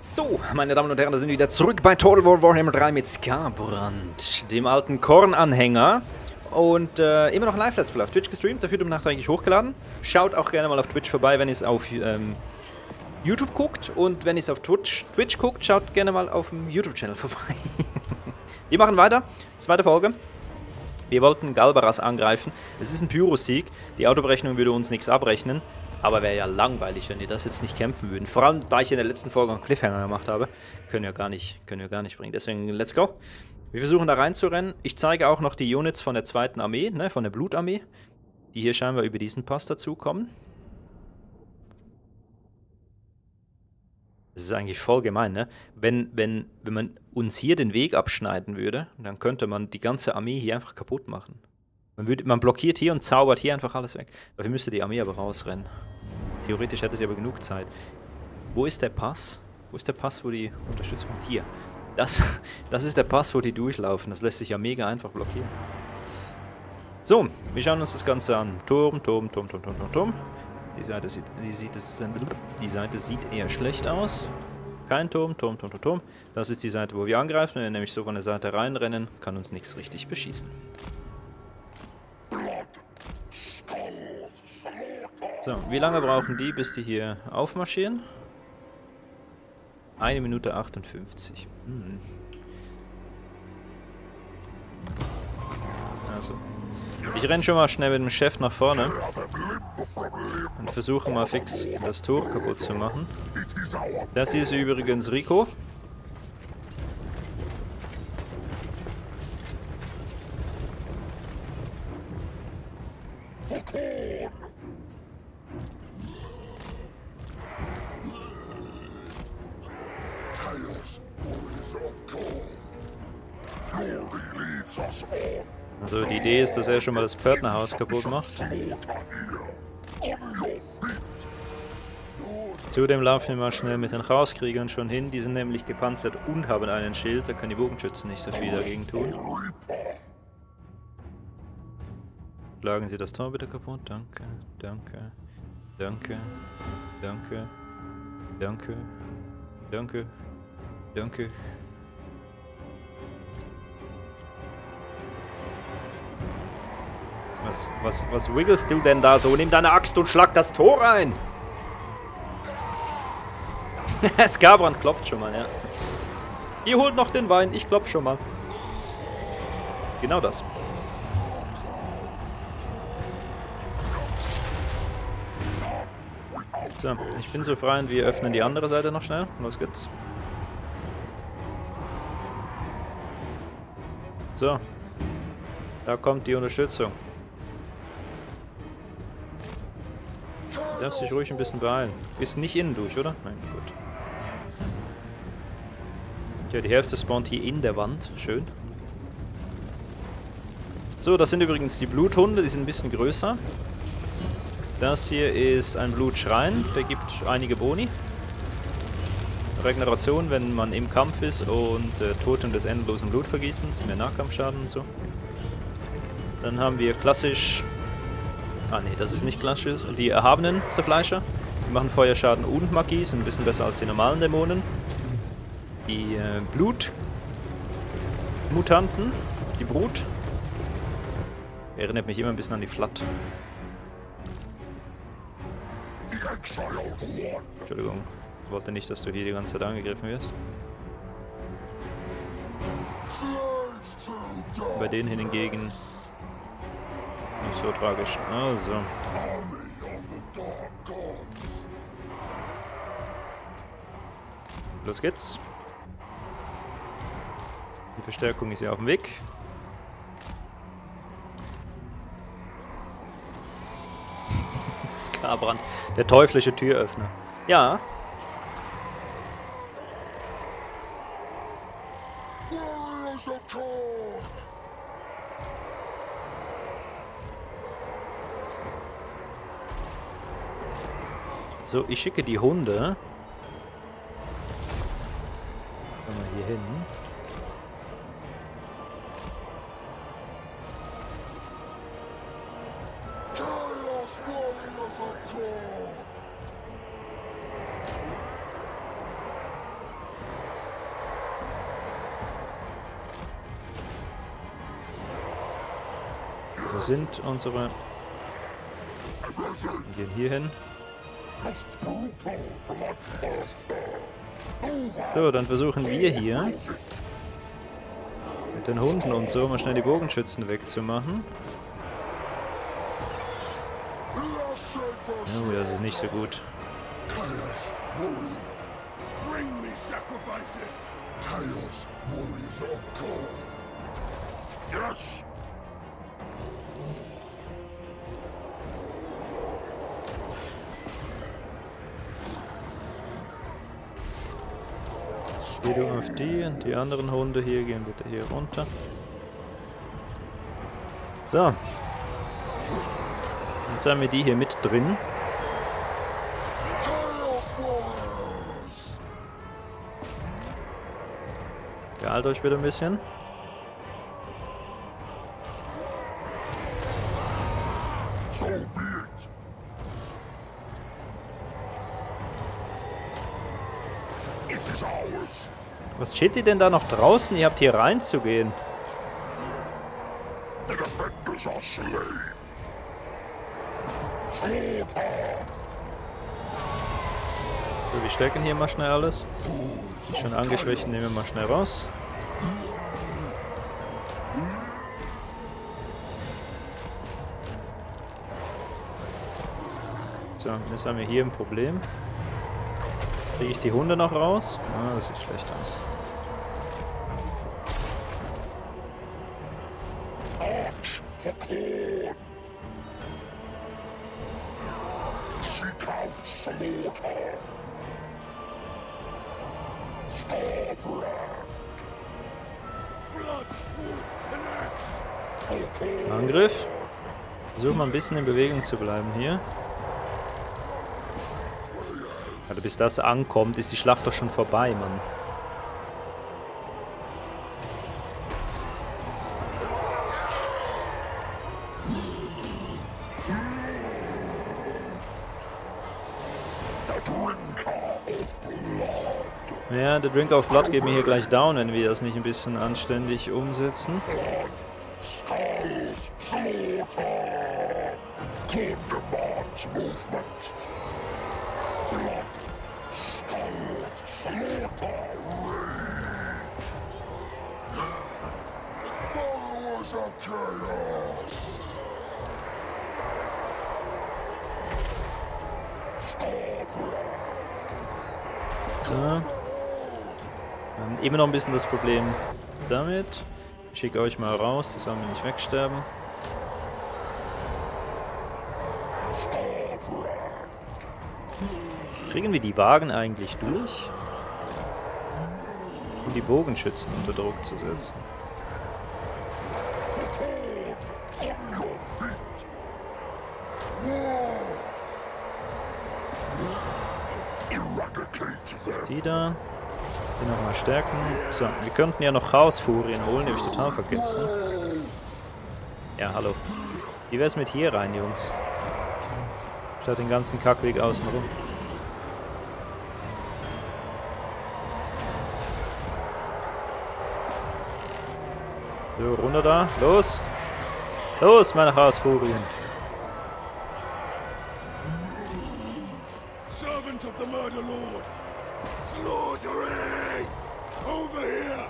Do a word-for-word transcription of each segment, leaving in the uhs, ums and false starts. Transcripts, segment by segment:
So, meine Damen und Herren, da sind wir wieder zurück bei Total War Warhammer drei mit Skarbrand, dem alten Korn-Anhänger. Und äh, immer noch ein Live-Let's Play auf Twitch gestreamt, dafür um nachträglich hochgeladen. Schaut auch gerne mal auf Twitch vorbei, wenn ihr es auf ähm, YouTube guckt. Und wenn ihr es auf Twitch, Twitch guckt, schaut gerne mal auf dem YouTube-Channel vorbei. Wir machen weiter, zweite Folge. Wir wollten Galbaras angreifen. Es ist ein Pyro-Sieg, die Autoberechnung würde uns nichts abrechnen. Aber wäre ja langweilig, wenn die das jetzt nicht kämpfen würden. Vor allem, da ich in der letzten Folge einen Cliffhanger gemacht habe, können wir gar nicht, können wir gar nicht bringen. Deswegen, let's go. Wir versuchen da reinzurennen. Ich zeige auch noch die Units von der zweiten Armee, ne, von der Blutarmee, die hier scheinbar über diesen Pass dazukommen. Das ist eigentlich voll gemein, ne? Wenn, wenn, wenn man uns hier den Weg abschneiden würde, dann könnte man die ganze Armee hier einfach kaputt machen. Man, würde, man blockiert hier und zaubert hier einfach alles weg. Dafür müsste die Armee aber rausrennen. Theoretisch hätte sie aber genug Zeit. Wo ist der Pass? Wo ist der Pass, wo die Unterstützung... Hier. Das, das ist der Pass, wo die durchlaufen. Das lässt sich ja mega einfach blockieren. So, wir schauen uns das Ganze an. Turm, Turm, Turm, Turm, Turm, Turm, Turm. Die Seite sieht, die sieht, das, die Seite sieht eher schlecht aus. Kein Turm, Turm, Turm, Turm, Turm. Das ist die Seite, wo wir angreifen. Wenn wir nämlich so von der Seite reinrennen, kann uns nichts richtig beschießen. So, wie lange brauchen die, bis die hier aufmarschieren? eine Minute achtundfünfzig. Hm. Also. Ich renne schon mal schnell mit dem Chef nach vorne und versuche mal fix das Tor kaputt zu machen. Das hier ist übrigens Rico. Also die Idee ist, dass er schon mal das Pförtnerhaus kaputt macht. Zudem laufen wir mal schnell mit den Rauskriegern schon hin. Die sind nämlich gepanzert und haben einen Schild. Da können die Bogenschützen nicht so viel dagegen tun. Schlagen Sie das Tor bitte kaputt. Danke, danke, danke, danke, danke, danke, danke. Was, was, was wiggelst du denn da so? Nimm deine Axt und schlag das Tor ein! Skarbrand klopft schon mal, ja. Ihr holt noch den Wein, ich klopf schon mal. Genau das. So, ich bin so frei und wir öffnen die andere Seite noch schnell. Los geht's. So. Da kommt die Unterstützung. Du darfst dich ruhig ein bisschen beeilen. Ist nicht innen durch, oder? Nein, gut. Ja, die Hälfte spawnt hier in der Wand. Schön. So, das sind übrigens die Bluthunde. Die sind ein bisschen größer. Das hier ist ein Blutschrein. Der gibt einige Boni. Regeneration, wenn man im Kampf ist. Und äh, Totem des endlosen Blutvergießens. Mehr Nahkampfschaden und so. Dann haben wir klassisch... Ah ne, das ist nicht klassisch. Die erhabenen Zerfleischer. Die machen Feuerschaden und Magie. Sind ein bisschen besser als die normalen Dämonen. Die äh, Blutmutanten. Die Brut. Erinnert mich immer ein bisschen an die Flat. Entschuldigung. Ich wollte nicht, dass du hier die ganze Zeit angegriffen wirst. Bei denen hingegen... Nicht so tragisch. Also. Los geht's. Die Verstärkung ist ja auf dem Weg. Skarbrand. Der teuflische Türöffner. Ja. So, ich schicke die Hunde. Kommen wir hier hin. sind unsere... Wir gehen hier hin. So, dann versuchen wir hier mit den Hunden und so mal schnell die Bogenschützen wegzumachen. Oh, das ist nicht so gut. Geh du auf die und die anderen Hunde hier gehen bitte hier runter. So. Jetzt haben wir die hier mit drin. Beeilt euch bitte ein bisschen. Was chillt ihr denn da noch draußen? Ihr habt hier reinzugehen. So, wir stärken hier mal schnell alles. Die schon angeschwächt nehmen wir mal schnell raus. So, jetzt haben wir hier ein Problem. Kriege ich die Hunde noch raus? Ah, das sieht schlecht aus. Angriff. Versuchen wir ein bisschen in Bewegung zu bleiben hier. Also bis das ankommt, ist die Schlacht doch schon vorbei, Mann. Ja, der Drink of Blood geht mir hier gleich down, wenn wir das nicht ein bisschen anständig umsetzen. So. Wir haben immer noch ein bisschen das Problem damit. Ich schicke euch mal raus, das sollen wir nicht wegsterben. Kriegen wir die Wagen eigentlich durch? Um die Bogenschützen unter Druck zu setzen. Die da. Die nochmal stärken. So, wir könnten ja noch Chaosfurien holen, die habe ich total vergessen. Ja, hallo. Wie wär's mit hier rein, Jungs? Statt den ganzen Kackweg außen rum. So, runter da. Los! Los, meine Chaosfurien! Servant of the Murder Lord! Slaughtering! Over here!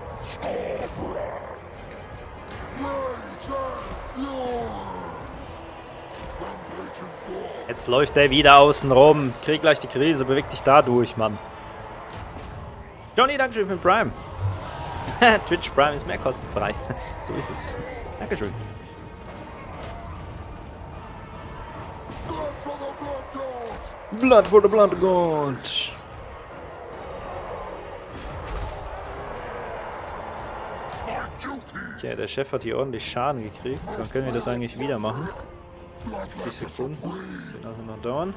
Jetzt läuft der wieder außen rum. Krieg gleich die Krise, beweg dich da durch, Mann. Johnny, Dankeschön für den Prime. Twitch Prime ist mehr kostenfrei. So ist es. Dankeschön. Blood for the Blood God. Okay, der Chef hat hier ordentlich Schaden gekriegt. Dann können wir das eigentlich wieder machen. siebzig Sekunden. Das wird also noch dauern.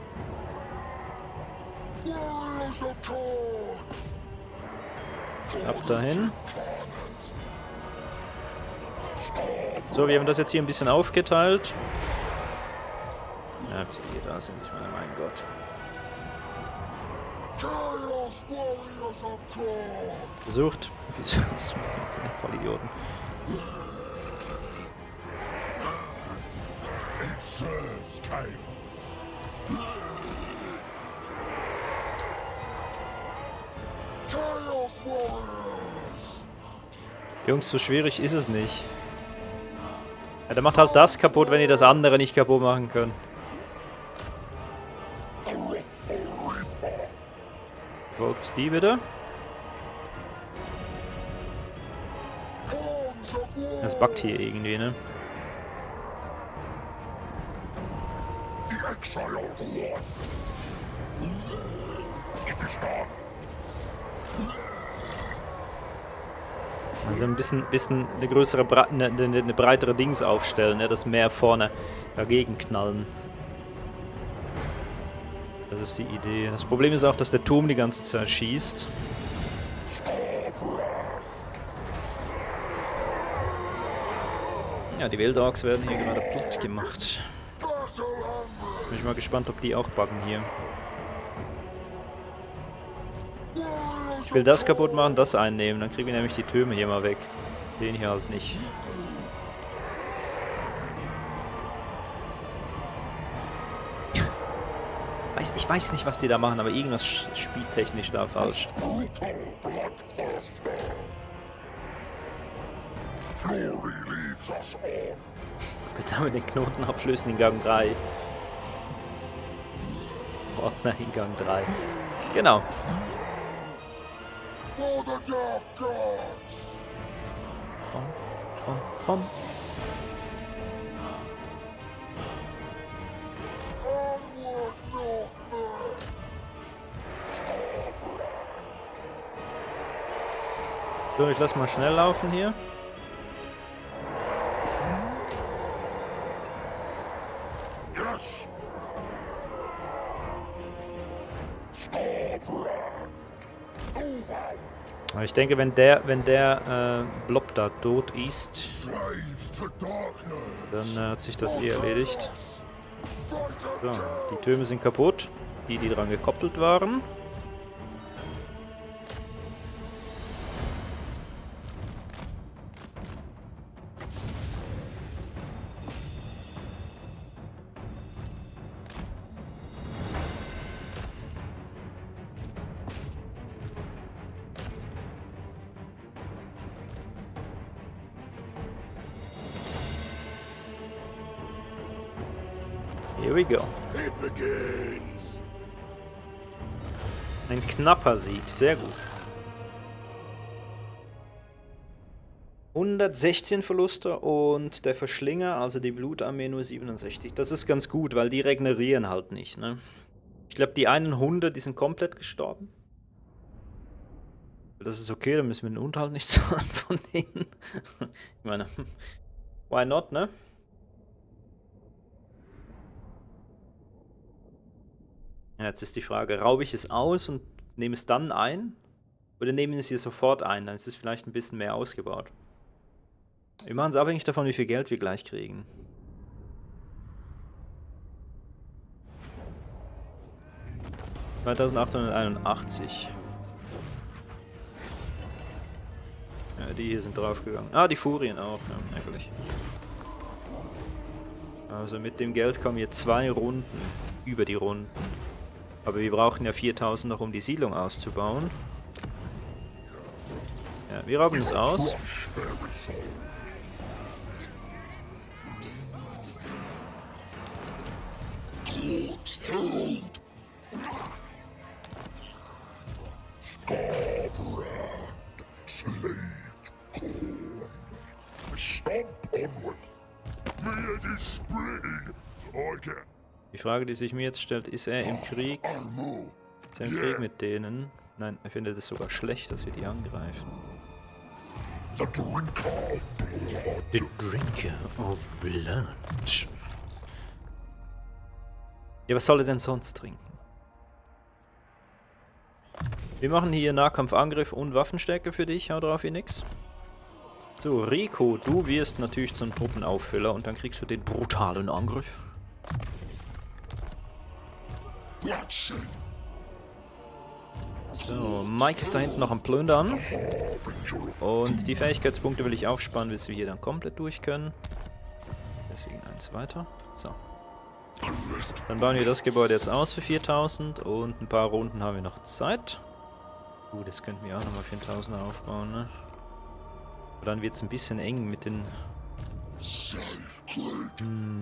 Ab dahin. So, wir haben das jetzt hier ein bisschen aufgeteilt. Ja, bis die hier da sind. Ich meine, mein Gott. Versucht. Vollidioten. deserves chaos. Chaos Warriors! Jungs, so schwierig ist es nicht. Ja, der macht halt das kaputt, wenn ihr das andere nicht kaputt machen könnt. Folgt die bitte. Das buggt hier irgendwie, ne? Also ein bisschen, bisschen eine größere, eine, eine, eine breitere Dings aufstellen, ne? Das mehr vorne dagegen knallen. Das ist die Idee. Das Problem ist auch, dass der Turm die ganze Zeit schießt. Ja, die Wildogs werden hier gerade platt gemacht. Bin ich mal gespannt, ob die auch buggen hier. Ich will das kaputt machen, das einnehmen, dann kriegen wir nämlich die Türme hier mal weg. Den hier halt nicht. Ich weiß nicht, was die da machen, aber irgendwas spieltechnisch da falsch. Bitte mit den Knoten auflösen in Gang drei. Ordner in Gang drei. Genau. Bom, bom, bom. So, ich lass mal schnell laufen hier. Aber ich denke, wenn der, wenn der äh, Blob da tot ist, dann äh, hat sich das eh erledigt. So, die Türme sind kaputt, die, die dran gekoppelt waren. Here we go. Ein knapper Sieg, sehr gut. hundertsechzehn Verluste und der Verschlinger, also die Blutarmee, nur siebenundsechzig. Das ist ganz gut, weil die regenerieren halt nicht, ne? Ich glaube, die einen Hunde, die sind komplett gestorben. Das ist okay, dann müssen wir den Unterhalt nicht zahlen von denen. Ich meine, why not, ne? Ja, jetzt ist die Frage, raube ich es aus und nehme es dann ein? Oder nehmen wir es hier sofort ein? Dann ist es vielleicht ein bisschen mehr ausgebaut. Wir machen es abhängig davon, wie viel Geld wir gleich kriegen. zweitausendachthunderteinundachtzig. Ja, die hier sind draufgegangen. Ah, die Furien auch, ja, eigentlich. Also mit dem Geld kommen hier zwei Runden über die Runden. Aber wir brauchen ja viertausend noch, um die Siedlung auszubauen. Ja, wir rauben es aus. Die Frage, die sich mir jetzt stellt, ist er im Krieg? Ist er im Krieg mit denen? Nein, er findet es sogar schlecht, dass wir die angreifen. The Drinker of Blood. Ja, was soll er denn sonst trinken? Wir machen hier Nahkampfangriff und Waffenstärke für dich, hau drauf, hier nix. So, Rico, du wirst natürlich zum Truppenauffüller und dann kriegst du den brutalen Angriff. So, Mike ist da hinten noch am Plündern. Und die Fähigkeitspunkte will ich aufsparen, bis wir hier dann komplett durch können. Deswegen eins weiter. So. Dann bauen wir das Gebäude jetzt aus für viertausend und ein paar Runden haben wir noch Zeit. Uh, das könnten wir auch nochmal viertausend aufbauen, ne? Aber dann wird es ein bisschen eng mit den... Hm.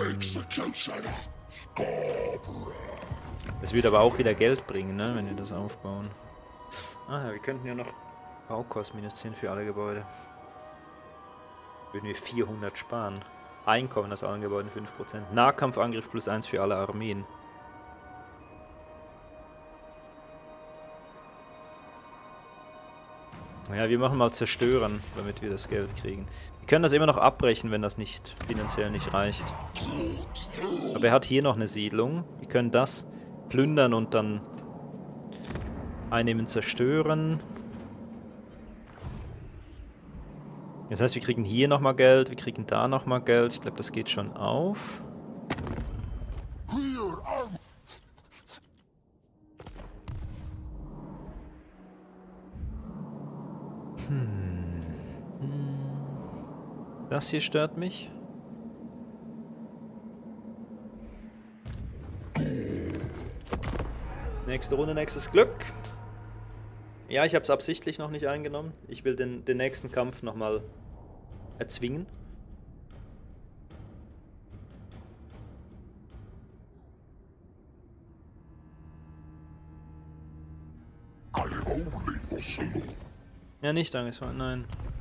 Das wird aber auch wieder Geld bringen, ne, wenn wir das aufbauen. Ah ja, wir könnten ja noch Baukosten minus zehn für alle Gebäude. Würden wir vierhundert sparen. Einkommen aus allen Gebäuden fünf Prozent. Nahkampfangriff plus eins für alle Armeen. Naja, wir machen mal Zerstören, damit wir das Geld kriegen. Wir können das immer noch abbrechen, wenn das nicht finanziell nicht reicht. Aber er hat hier noch eine Siedlung. Wir können das plündern und dann einnehmen, zerstören. Das heißt, wir kriegen hier nochmal Geld, wir kriegen da nochmal Geld. Ich glaube, das geht schon auf. Hm. Das hier stört mich. Nächste Runde, nächstes Glück. Ja, ich habe es absichtlich noch nicht eingenommen. Ich will den, den nächsten Kampf nochmal erzwingen. Ja, nicht angesprochen, nein.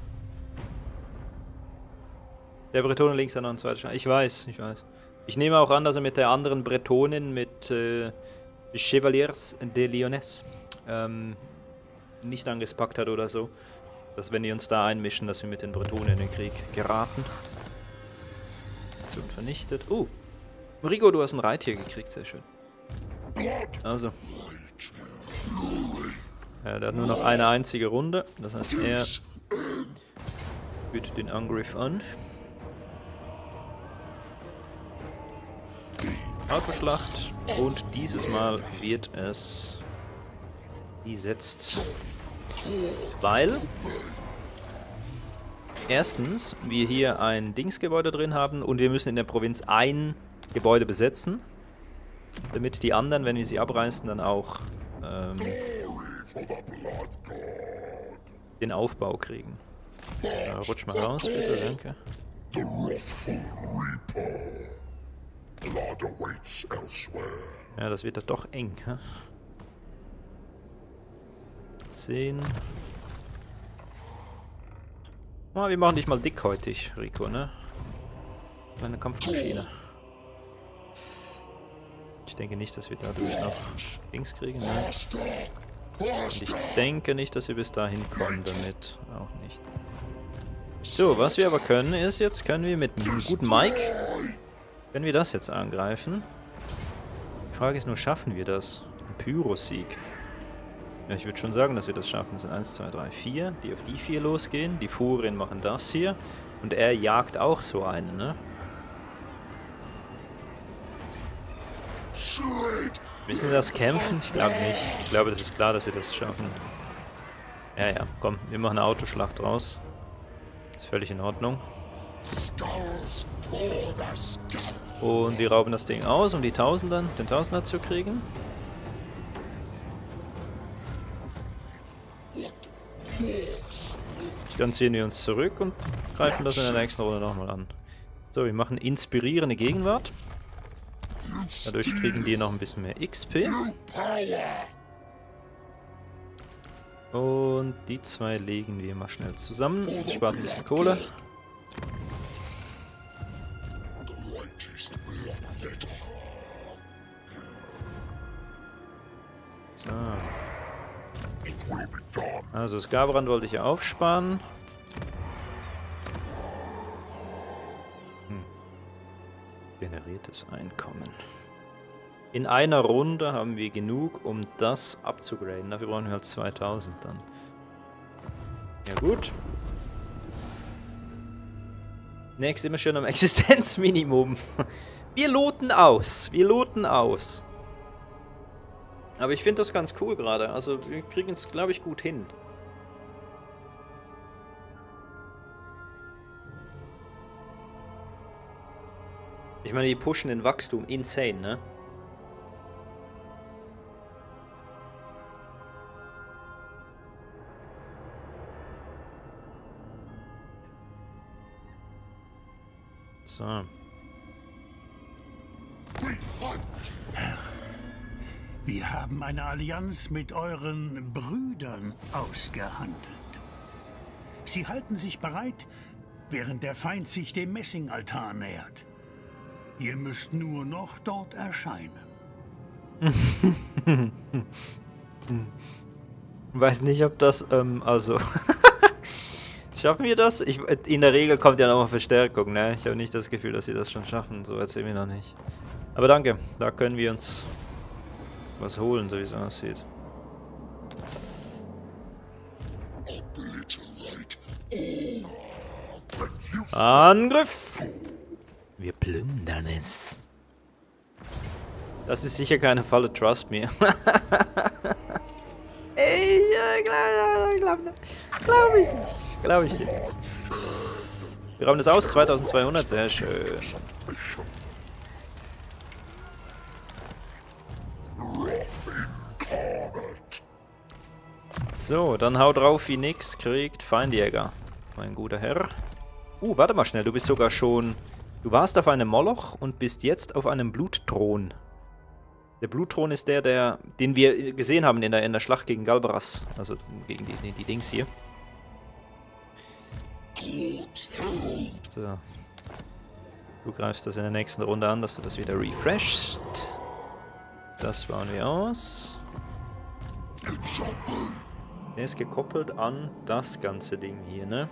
Der Bretone links hat noch einen zweiten Stein. Ich weiß, ich weiß. Ich nehme auch an, dass er mit der anderen Bretonin, mit äh, Chevaliers de Lyonesse, ähm, nicht angespackt hat oder so. Dass wenn die uns da einmischen, dass wir mit den Bretonen in den Krieg geraten. Aktion vernichtet. Oh, Rico, du hast ein Reittier gekriegt, sehr schön. Also. Ja, der hat nur noch eine einzige Runde. Das heißt, er führt den Angriff an. Autoschlacht. Und dieses Mal wird es gesetzt. Weil erstens wir hier ein Dingsgebäude drin haben und wir müssen in der Provinz ein Gebäude besetzen, damit die anderen, wenn wir sie abreißen, dann auch ähm, den Aufbau kriegen. Ja, rutsch mal raus, bitte, danke. Ja, das wird doch eng, hä? zehn. Oh, wir machen dich mal dickhäutig, Rico, ne? Meine Kampfmaschine. Ich denke nicht, dass wir dadurch noch Dings kriegen, ne? Und ich denke nicht, dass wir bis dahin kommen damit. Auch nicht. So, was wir aber können, ist jetzt, können wir mit einem guten Mike, können wir das jetzt angreifen. Die Frage ist nur, schaffen wir das? Ein Pyro-Sieg. Ja, ich würde schon sagen, dass wir das schaffen. Das sind eins, zwei, drei, vier, die auf die vier losgehen. Die Furien machen das hier. Und er jagt auch so einen, ne? Müssen wir das kämpfen? Ich glaube nicht. Ich glaube, das ist klar, dass wir das schaffen. Ja, ja, komm, wir machen eine Autoschlacht draus. Ist völlig in Ordnung. Und die rauben das Ding aus, um die Tausender, den Tausender zu kriegen. Dann ziehen wir uns zurück und greifen das in der nächsten Runde nochmal an. So, wir machen inspirierende Gegenwart. Dadurch kriegen die noch ein bisschen mehr X P. Und die zwei legen wir mal schnell zusammen. Das spart ein bisschen Kohle. So. Also Skabrand wollte ich ja aufsparen. Hm. Generiertes Einkommen. In einer Runde haben wir genug, um das abzugraden. Dafür brauchen wir halt zweitausend dann. Ja gut. Nächstes immer schön am Existenzminimum. Wir loten aus. Wir loten aus. Aber ich finde das ganz cool gerade. Also wir kriegen es, glaube ich, gut hin. Ich meine, die pushen den Wachstum insane, ne? So. Herr, wir haben eine Allianz mit euren Brüdern ausgehandelt. Sie halten sich bereit, während der Feind sich dem Messingaltar nähert. Ihr müsst nur noch dort erscheinen. Weiß nicht, ob das, ähm, also... Schaffen wir das? Ich, in der Regel kommt ja nochmal Verstärkung, ne? Ich habe nicht das Gefühl, dass sie das schon schaffen. So erzählen wir noch nicht. Aber danke, da können wir uns was holen, so wie es aussieht. Angriff! Wir plündern es. Das ist sicher keine Falle, trust me. Ey, glaube glaub, glaub ich nicht. Glaube ich nicht. Wir rauben das aus, zweitausendzweihundert, sehr schön. So, dann hau drauf wie nix, kriegt Feindjäger. Mein guter Herr. Uh, warte mal schnell, du bist sogar schon... Du warst auf einem Moloch und bist jetzt auf einem Blutthron. Der Blutthron ist der, der den wir gesehen haben in der, in der Schlacht gegen Galbaras. Also gegen die, die, die Dings hier. So. Du greifst das in der nächsten Runde an, dass du das wieder refreshst. Das bauen wir aus. Der ist gekoppelt an das ganze Ding hier, ne?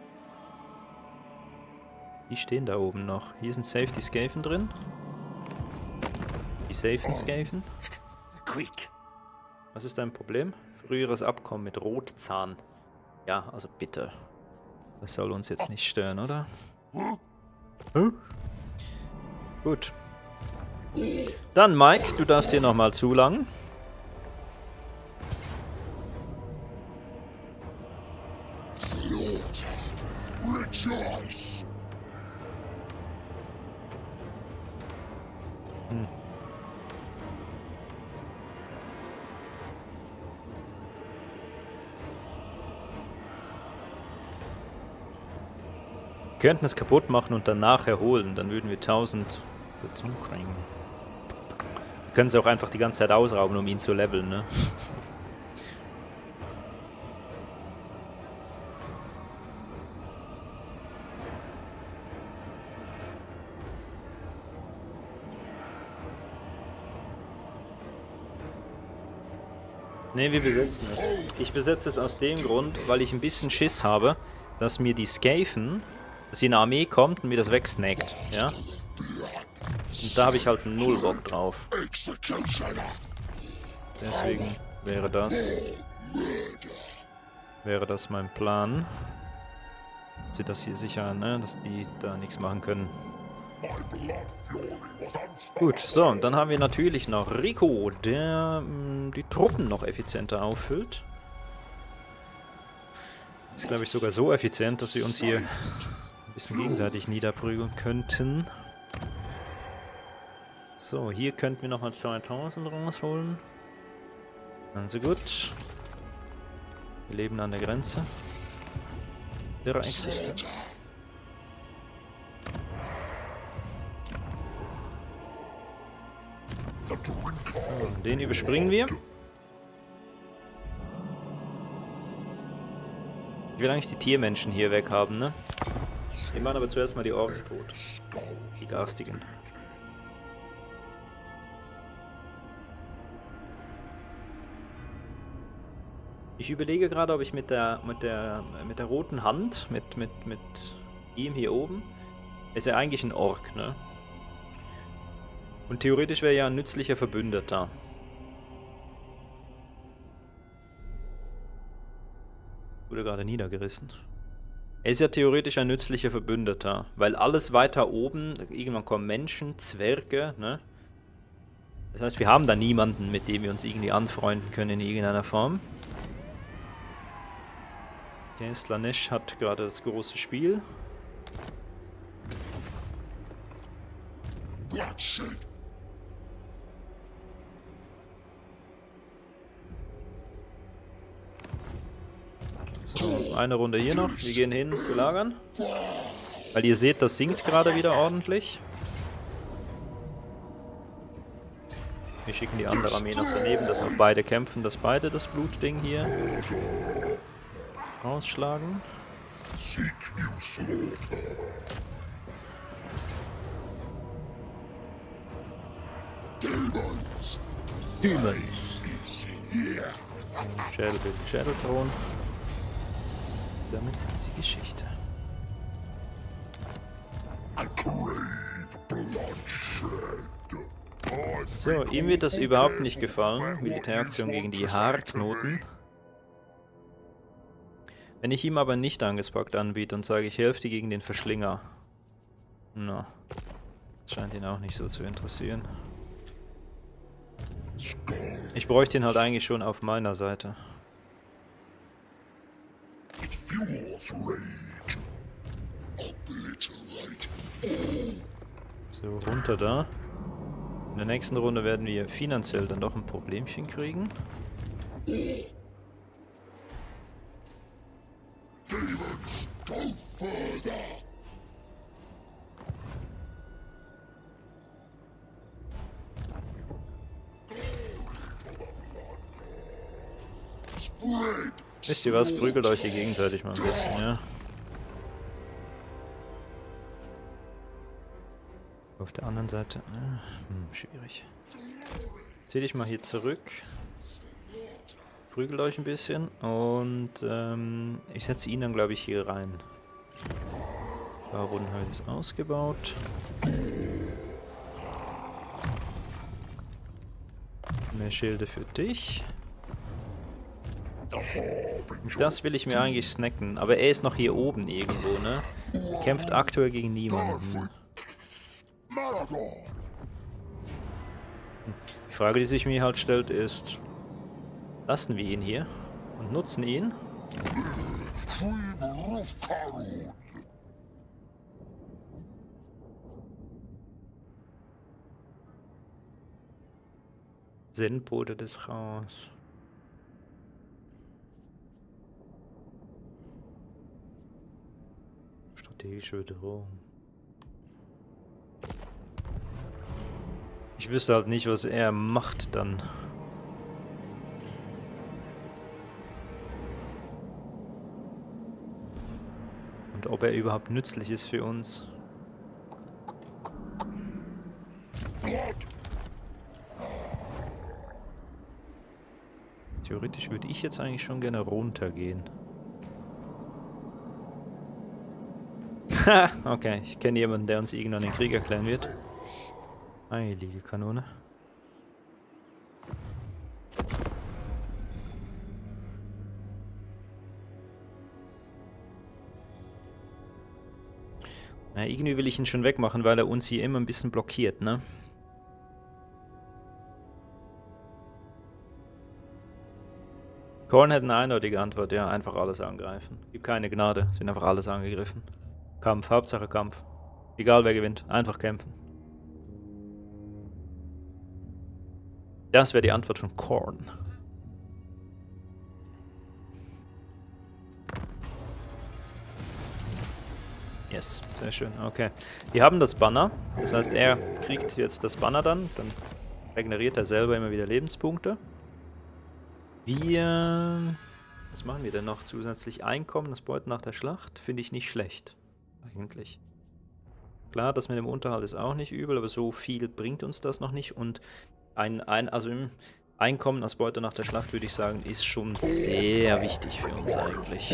Die stehen da oben noch. Hier sind Safety Skaven drin. Die safen Skaven. Quick. Was ist dein Problem? Früheres Abkommen mit Rotzahn. Ja, also bitte. Das soll uns jetzt nicht stören, oder? Hm? Gut. Dann, Mike, du darfst hier nochmal zulangen. Hm. Wir könnten es kaputt machen und danach erholen, dann würden wir tausend dazu kriegen. Wir können es auch einfach die ganze Zeit ausrauben, um ihn zu leveln, ne? Ne, wir besetzen es. Ich besetze es aus dem Grund, weil ich ein bisschen Schiss habe, dass mir die Skaven, dass hier eine Armee kommt und mir das wegsnackt, ja? Und da habe ich halt null Bock drauf. Deswegen wäre das... Wäre das mein Plan. Sie das hier sicher, ne? Dass die da nichts machen können. Gut, so, und dann haben wir natürlich noch Rico, der mh, die Truppen noch effizienter auffüllt. Ist, glaube ich, sogar so effizient, dass wir uns hier ein bisschen gegenseitig niederprügeln könnten. So, hier könnten wir nochmal zweitausend rausholen. Also gut. Wir leben an der Grenze. Der existiert. So, den überspringen wir. Ich will eigentlich die Tiermenschen hier weghaben, ne? Wir machen aber zuerst mal die Orks tot. Die Garstigen. Ich überlege gerade, ob ich mit der mit der mit der roten Hand, mit mit mit ihm hier oben, ist ja eigentlich ein Ork, ne? Und theoretisch wäre er ja ein nützlicher Verbündeter. Wurde gerade niedergerissen. Er ist ja theoretisch ein nützlicher Verbündeter, weil alles weiter oben, irgendwann kommen Menschen, Zwerge, ne? Das heißt, wir haben da niemanden, mit dem wir uns irgendwie anfreunden können in irgendeiner Form. Okay, Slaanesh hat gerade das große Spiel. bloodshed. So, eine Runde hier noch. Wir gehen hin, belagern. Weil ihr seht, das sinkt gerade wieder ordentlich. Wir schicken die andere Armee noch daneben, dass noch beide kämpfen, dass beide das Blutding hier rausschlagen. Seek you slaughter. Demons Demons. is here. Schädelbild, Schädelthron. Damit sind sie Geschichte. I crave bloodshed. So, ihm wird das überhaupt nicht gefallen. Militäraktion gegen die Haarknoten. Wenn ich ihm aber nicht angespackt anbiete und sage, ich helfe dir gegen den Verschlinger. Na, das scheint ihn auch nicht so zu interessieren. Ich bräuchte ihn halt eigentlich schon auf meiner Seite. It fuels rage. Obliterate. So, runter da. In der nächsten Runde werden wir finanziell dann doch ein Problemchen kriegen. Demons, go further. Spread. Wisst ihr was? Prügelt euch hier gegenseitig mal ein bisschen, ja? Auf der anderen Seite, ne? Hm, schwierig. Zieh dich mal hier zurück. Prügelt euch ein bisschen und ähm, ich setze ihn dann, glaube ich, hier rein. Baronhöhe ist ausgebaut. Mehr Schilde für dich. Das will ich mir eigentlich snacken, aber er ist noch hier oben irgendwo, ne? Kämpft aktuell gegen niemanden. Die Frage, die sich mir halt stellt, ist, lassen wir ihn hier und nutzen ihn? Sinnbote des Chaos. Strategische Bedrohung. Ich wüsste halt nicht, was er macht dann. Und ob er überhaupt nützlich ist für uns. Theoretisch würde ich jetzt eigentlich schon gerne runtergehen. Ha, okay, ich kenne jemanden, der uns irgendwann den Krieg erklären wird. Heilige Kanone. Na, irgendwie will ich ihn schon wegmachen, weil er uns hier immer ein bisschen blockiert, ne? Khorne hat eine eindeutige Antwort, ja, einfach alles angreifen. Gibt keine Gnade, es wird einfach alles angegriffen. Kampf, Hauptsache Kampf. Egal wer gewinnt, einfach kämpfen. Das wäre die Antwort von Khorne. Yes, sehr schön, okay. Wir haben das Banner, das heißt, er kriegt jetzt das Banner dann, dann regeneriert er selber immer wieder Lebenspunkte. Wir... Was machen wir denn noch? Zusätzlich Einkommen, das Beuten nach der Schlacht, finde ich nicht schlecht, eigentlich. Klar, das mit dem Unterhalt ist auch nicht übel, aber so viel bringt uns das noch nicht und ein, ein also im Einkommen als Beute nach der Schlacht, würde ich sagen, ist schon sehr wichtig für uns eigentlich.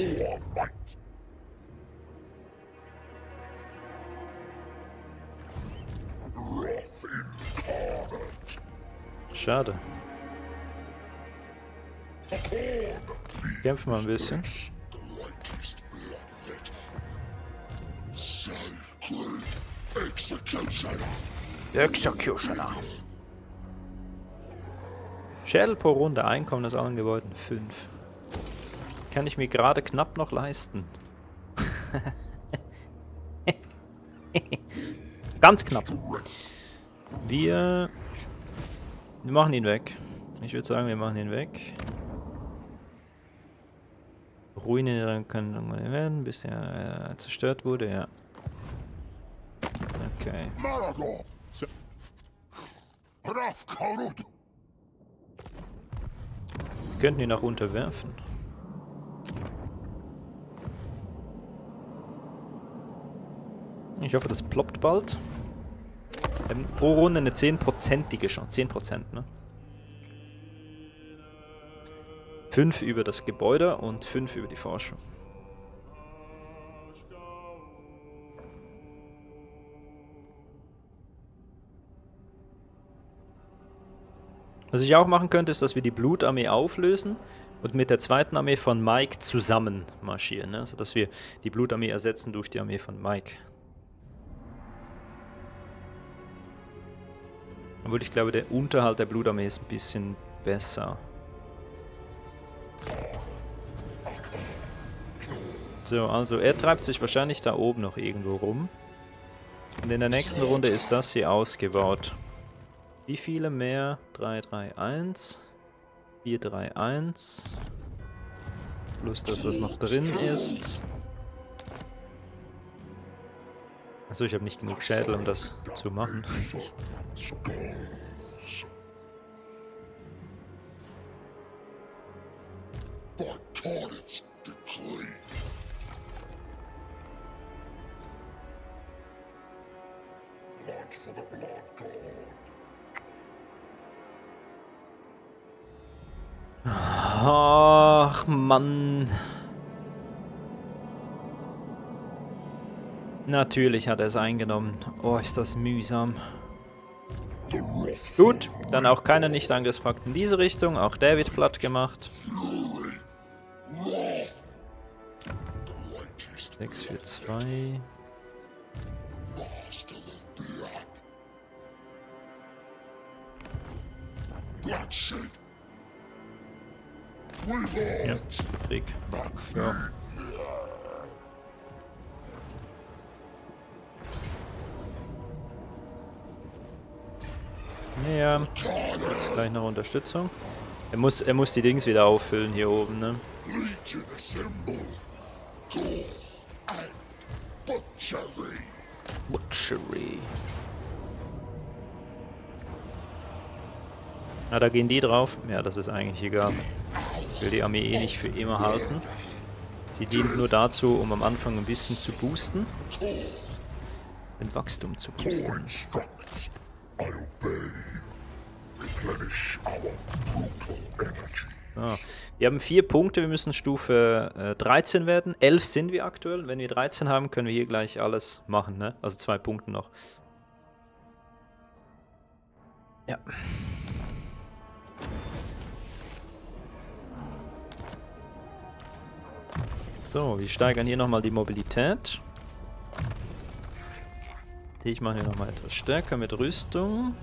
Schade. Kämpfen wir ein bisschen. Executioner. Schädel pro Runde, Einkommen des allen Gebäuden fünf. Kann ich mir gerade knapp noch leisten. Ganz knapp. Wir, wir machen ihn weg. Ich würde sagen, wir machen ihn weg. Ruinen können irgendwann werden, bis er äh, zerstört wurde, ja. Okay. Maragor! Rafkarut! Wir könnten ihn auch unterwerfen. Ich hoffe, das ploppt bald. Ähm, pro Runde eine zehnprozentige Chance. zehn Prozent, ne? fünf über das Gebäude und fünf über die Forschung. Was ich auch machen könnte, ist, dass wir die Blutarmee auflösen und mit der zweiten Armee von Mike zusammen marschieren. Ne? Also, dass wir die Blutarmee ersetzen durch die Armee von Mike. Obwohl ich glaube, der Unterhalt der Blutarmee ist ein bisschen besser. So, also er treibt sich wahrscheinlich da oben noch irgendwo rum. Und in der nächsten Runde ist das hier ausgebaut. Wie viele mehr? drei, drei, eins. vier, drei, eins. Plus das, was noch drin ist. Achso, ich habe nicht genug Schädel, um das zu machen. Ach, Mann. Natürlich hat er es eingenommen. Oh, ist das mühsam. Gut, dann auch keiner Nicht-Angriffspakt in diese Richtung. Auch der wird platt gemacht. sechs, vier, zwei. Ja, Krieg. Ja. Ja, jetzt gleich noch Unterstützung. Er muss, er muss die Dings wieder auffüllen hier oben, ne? Butchery. Ah, da gehen die drauf. Ja, das ist eigentlich egal. Ich will die Armee eh nicht für immer halten. Sie dient nur dazu, um am Anfang ein bisschen zu boosten. Den Wachstum zu boosten. So. Wir haben vier Punkte, wir müssen Stufe äh, dreizehn werden. elf sind wir aktuell. Wenn wir dreizehn haben, können wir hier gleich alles machen, ne? Also zwei Punkte noch. Ja. So, wir steigern hier nochmal die Mobilität. Ich mache hier nochmal etwas stärker mit Rüstung.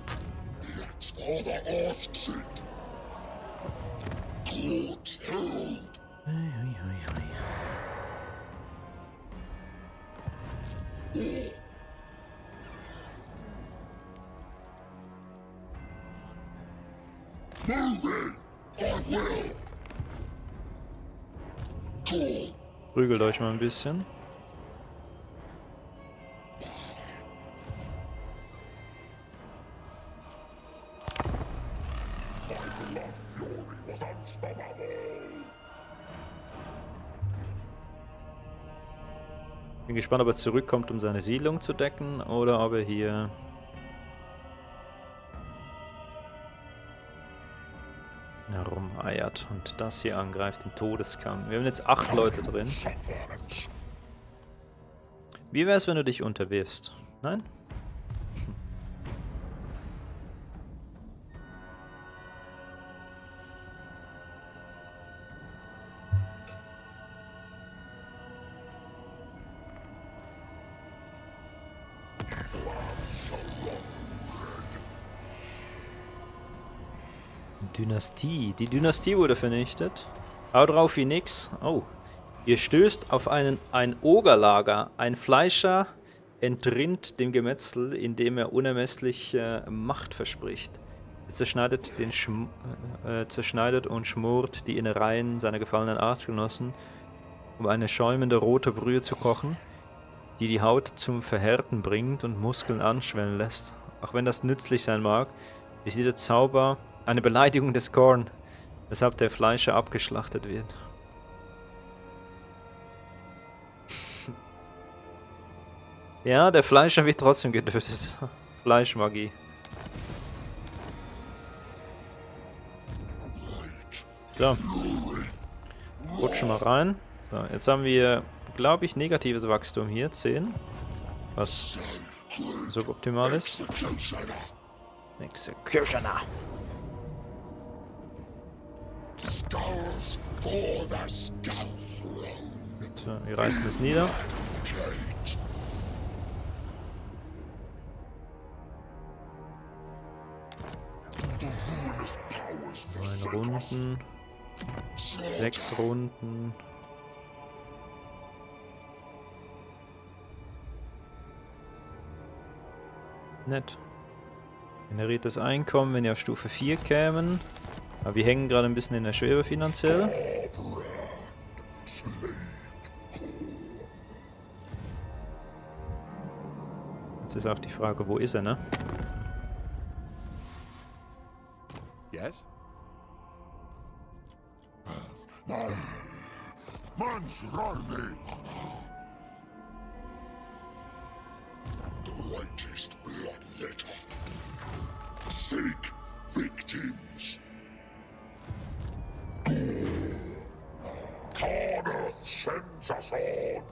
Prügelt euch mal ein bisschen. Bin gespannt, ob er zurückkommt, um seine Siedlung zu decken, oder ob er hier herumeiert und das hier angreift, den Todeskampf. Wir haben jetzt acht Leute drin. Wie wär's, wenn du dich unterwirfst? Nein? Dynastie. Die Dynastie wurde vernichtet. Hau drauf wie nix. Oh. Ihr stößt auf einen, ein Ogerlager. Ein Fleischer entrinnt dem Gemetzel, indem er unermesslich äh, Macht verspricht. Er zerschneidet, den Schm äh, zerschneidet und schmort die Innereien seiner gefallenen Artgenossen, um eine schäumende rote Brühe zu kochen, die die Haut zum Verhärten bringt und Muskeln anschwellen lässt. Auch wenn das nützlich sein mag, ist dieser Zauber eine Beleidigung des Khorne, weshalb der Fleischer abgeschlachtet wird. Ja, der Fleischer wird trotzdem getötet. Fleischmagie. So. Rutschen wir rein. So, jetzt haben wir, glaube ich, negatives Wachstum hier. zehn. Was suboptimal ist. Executioner. So, wir reißen es nieder. Neun Runden. Sechs Runden. Nett. Generiertes Einkommen, wenn wir auf Stufe vier kämen. Aber wir hängen gerade ein bisschen in der Schwebe finanziell. Jetzt ist auch die Frage, wo ist er, ne? Yes? Manjrani! Greatest bloodletter. Seek victims. Carter sends us on.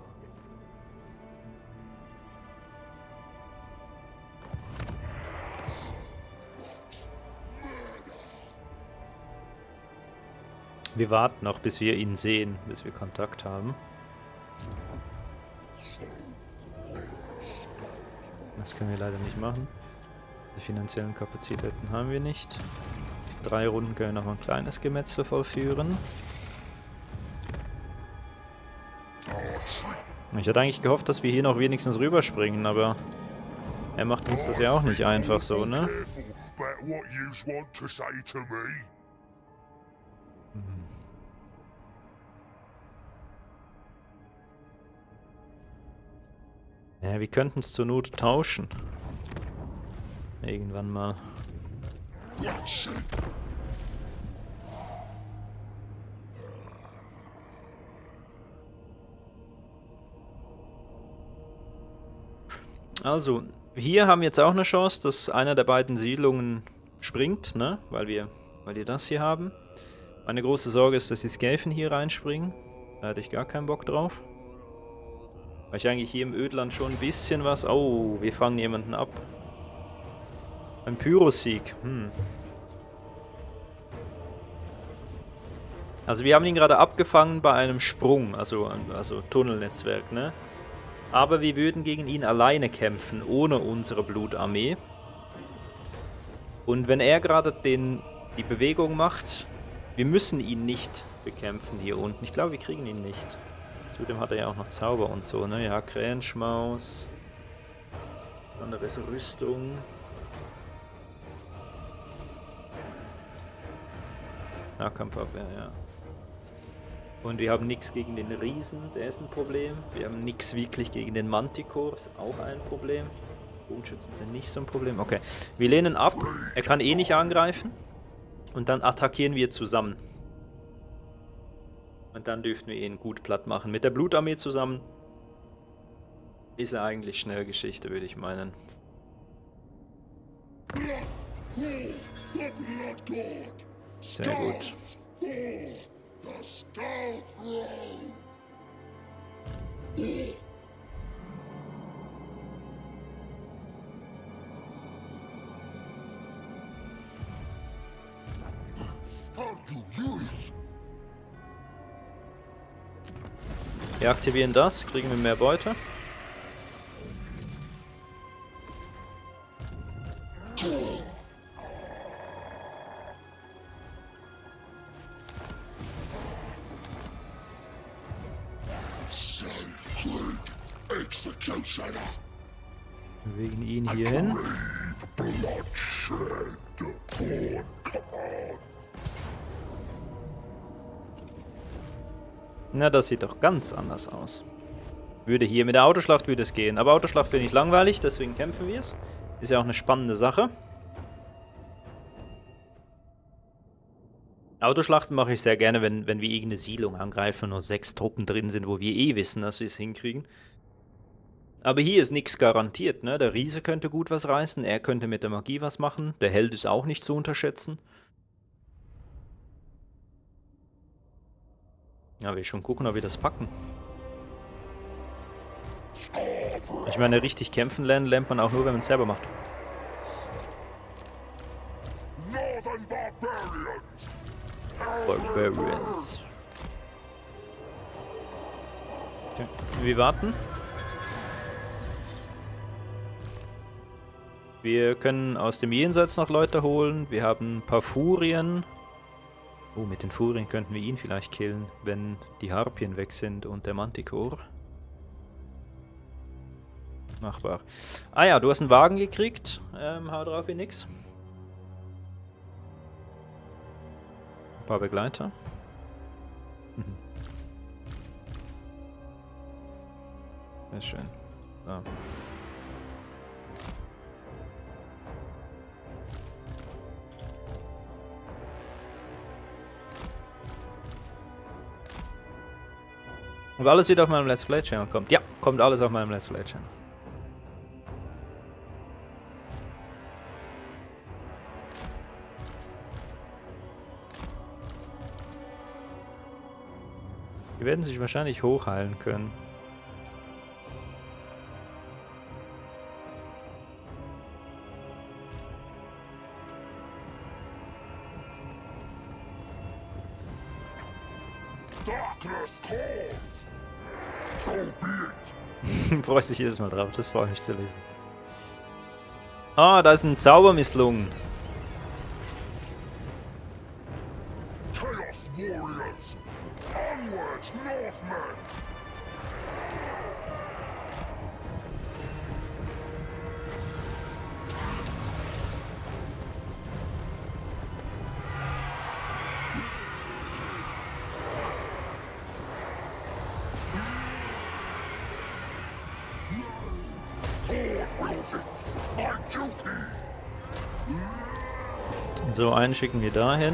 Wir warten noch, bis wir ihn sehen, bis wir Kontakt haben. Das können wir leider nicht machen. Die finanziellen Kapazitäten haben wir nicht. Drei Runden können wir noch ein kleines Gemetzel vollführen. Ich hatte eigentlich gehofft, dass wir hier noch wenigstens rüberspringen, aber er macht uns das ja auch nicht einfach so, ne? Ja, wir könnten es zur Not tauschen. Irgendwann mal. Also, hier haben wir jetzt auch eine Chance, dass einer der beiden Siedlungen springt, ne? Weil wir, weil wir das hier haben. Meine große Sorge ist, dass die Skaven hier reinspringen. Da hatte ich gar keinen Bock drauf. Weil ich eigentlich hier im Ödland schon ein bisschen was... Oh, wir fangen jemanden ab. Ein Pyrosieg. Hm. Also wir haben ihn gerade abgefangen bei einem Sprung, also, also Tunnelnetzwerk, ne? Aber wir würden gegen ihn alleine kämpfen, ohne unsere Blutarmee. Und wenn er gerade den die Bewegung macht, wir müssen ihn nicht bekämpfen hier unten. Ich glaube, wir kriegen ihn nicht. Zudem hat er ja auch noch Zauber und so, ne? Ja, Krähenschmaus. Anderes Rüstung. Nahkampfabwehr, ja. Und wir haben nichts gegen den Riesen, der ist ein Problem. Wir haben nichts wirklich gegen den Manticore, ist auch ein Problem. Bogenschützen sind nicht so ein Problem. Okay, wir lehnen ab. Er kann eh nicht angreifen. Und dann attackieren wir zusammen. Und dann dürften wir ihn gut platt machen. Mit der Blutarmee zusammen ist er eigentlich schnell Geschichte, würde ich meinen. Sehr gut. Wir aktivieren das, kriegen wir mehr Beute. Wegen ihn hier hin. Na, das sieht doch ganz anders aus. Würde hier mit der Autoschlacht würde es gehen. Aber Autoschlacht finde ich langweilig, deswegen kämpfen wir es. Ist ja auch eine spannende Sache. Autoschlachten mache ich sehr gerne, wenn, wenn wir irgendeine Siedlung angreifen und nur sechs Truppen drin sind, wo wir eh wissen, dass wir es hinkriegen. Aber hier ist nichts garantiert, ne? Der Riese könnte gut was reißen, er könnte mit der Magie was machen. Der Held ist auch nicht zu unterschätzen. Ja, wir schon gucken, ob wir das packen. Ich meine, richtig kämpfen lernen, lernt man auch nur, wenn man es selber macht. Northern Barbarians! Barbarians. Okay, wir warten. Wir können aus dem Jenseits noch Leute holen. Wir haben ein paar Furien. Oh, mit den Furien könnten wir ihn vielleicht killen, wenn die Harpien weg sind und der Manticore. Machbar. Ah ja, du hast einen Wagen gekriegt. Ähm, hau drauf wie nix. Ein paar Begleiter. Mhm. Sehr schön. So. Und alles wieder auf meinem Let's Play Channel kommt. Ja, kommt alles auf meinem Let's Play Channel. Die werden sich wahrscheinlich hochheilen können. Darkness calls! So be it! Freust dich jedes Mal drauf, das freue ich mich zu lesen. Ah, da ist ein Zauber misslungen. Chaos Warriors! Onwards, Northmen! So, einen schicken wir dahin.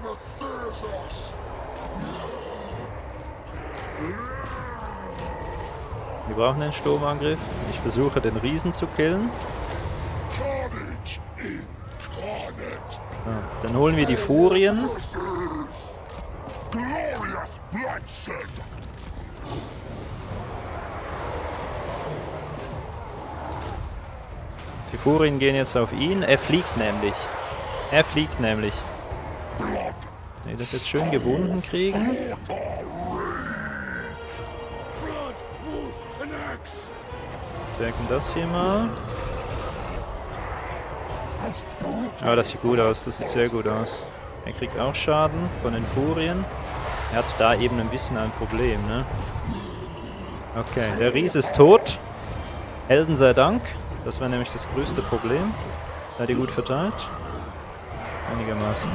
Wir brauchen den Sturmangriff. Ich versuche den Riesen zu killen. Ah, dann holen wir die Furien. Die Furien gehen jetzt auf ihn. Er fliegt nämlich. Er fliegt nämlich. Ne, das jetzt schön gebunden kriegen. Stärken das hier mal. Aber das sieht gut aus, das sieht sehr gut aus. Er kriegt auch Schaden von den Furien. Er hat da eben ein bisschen ein Problem, ne? Okay, der Ries ist tot. Helden sei Dank. Das war nämlich das größte Problem. Da die gut verteilt. Einigermaßen.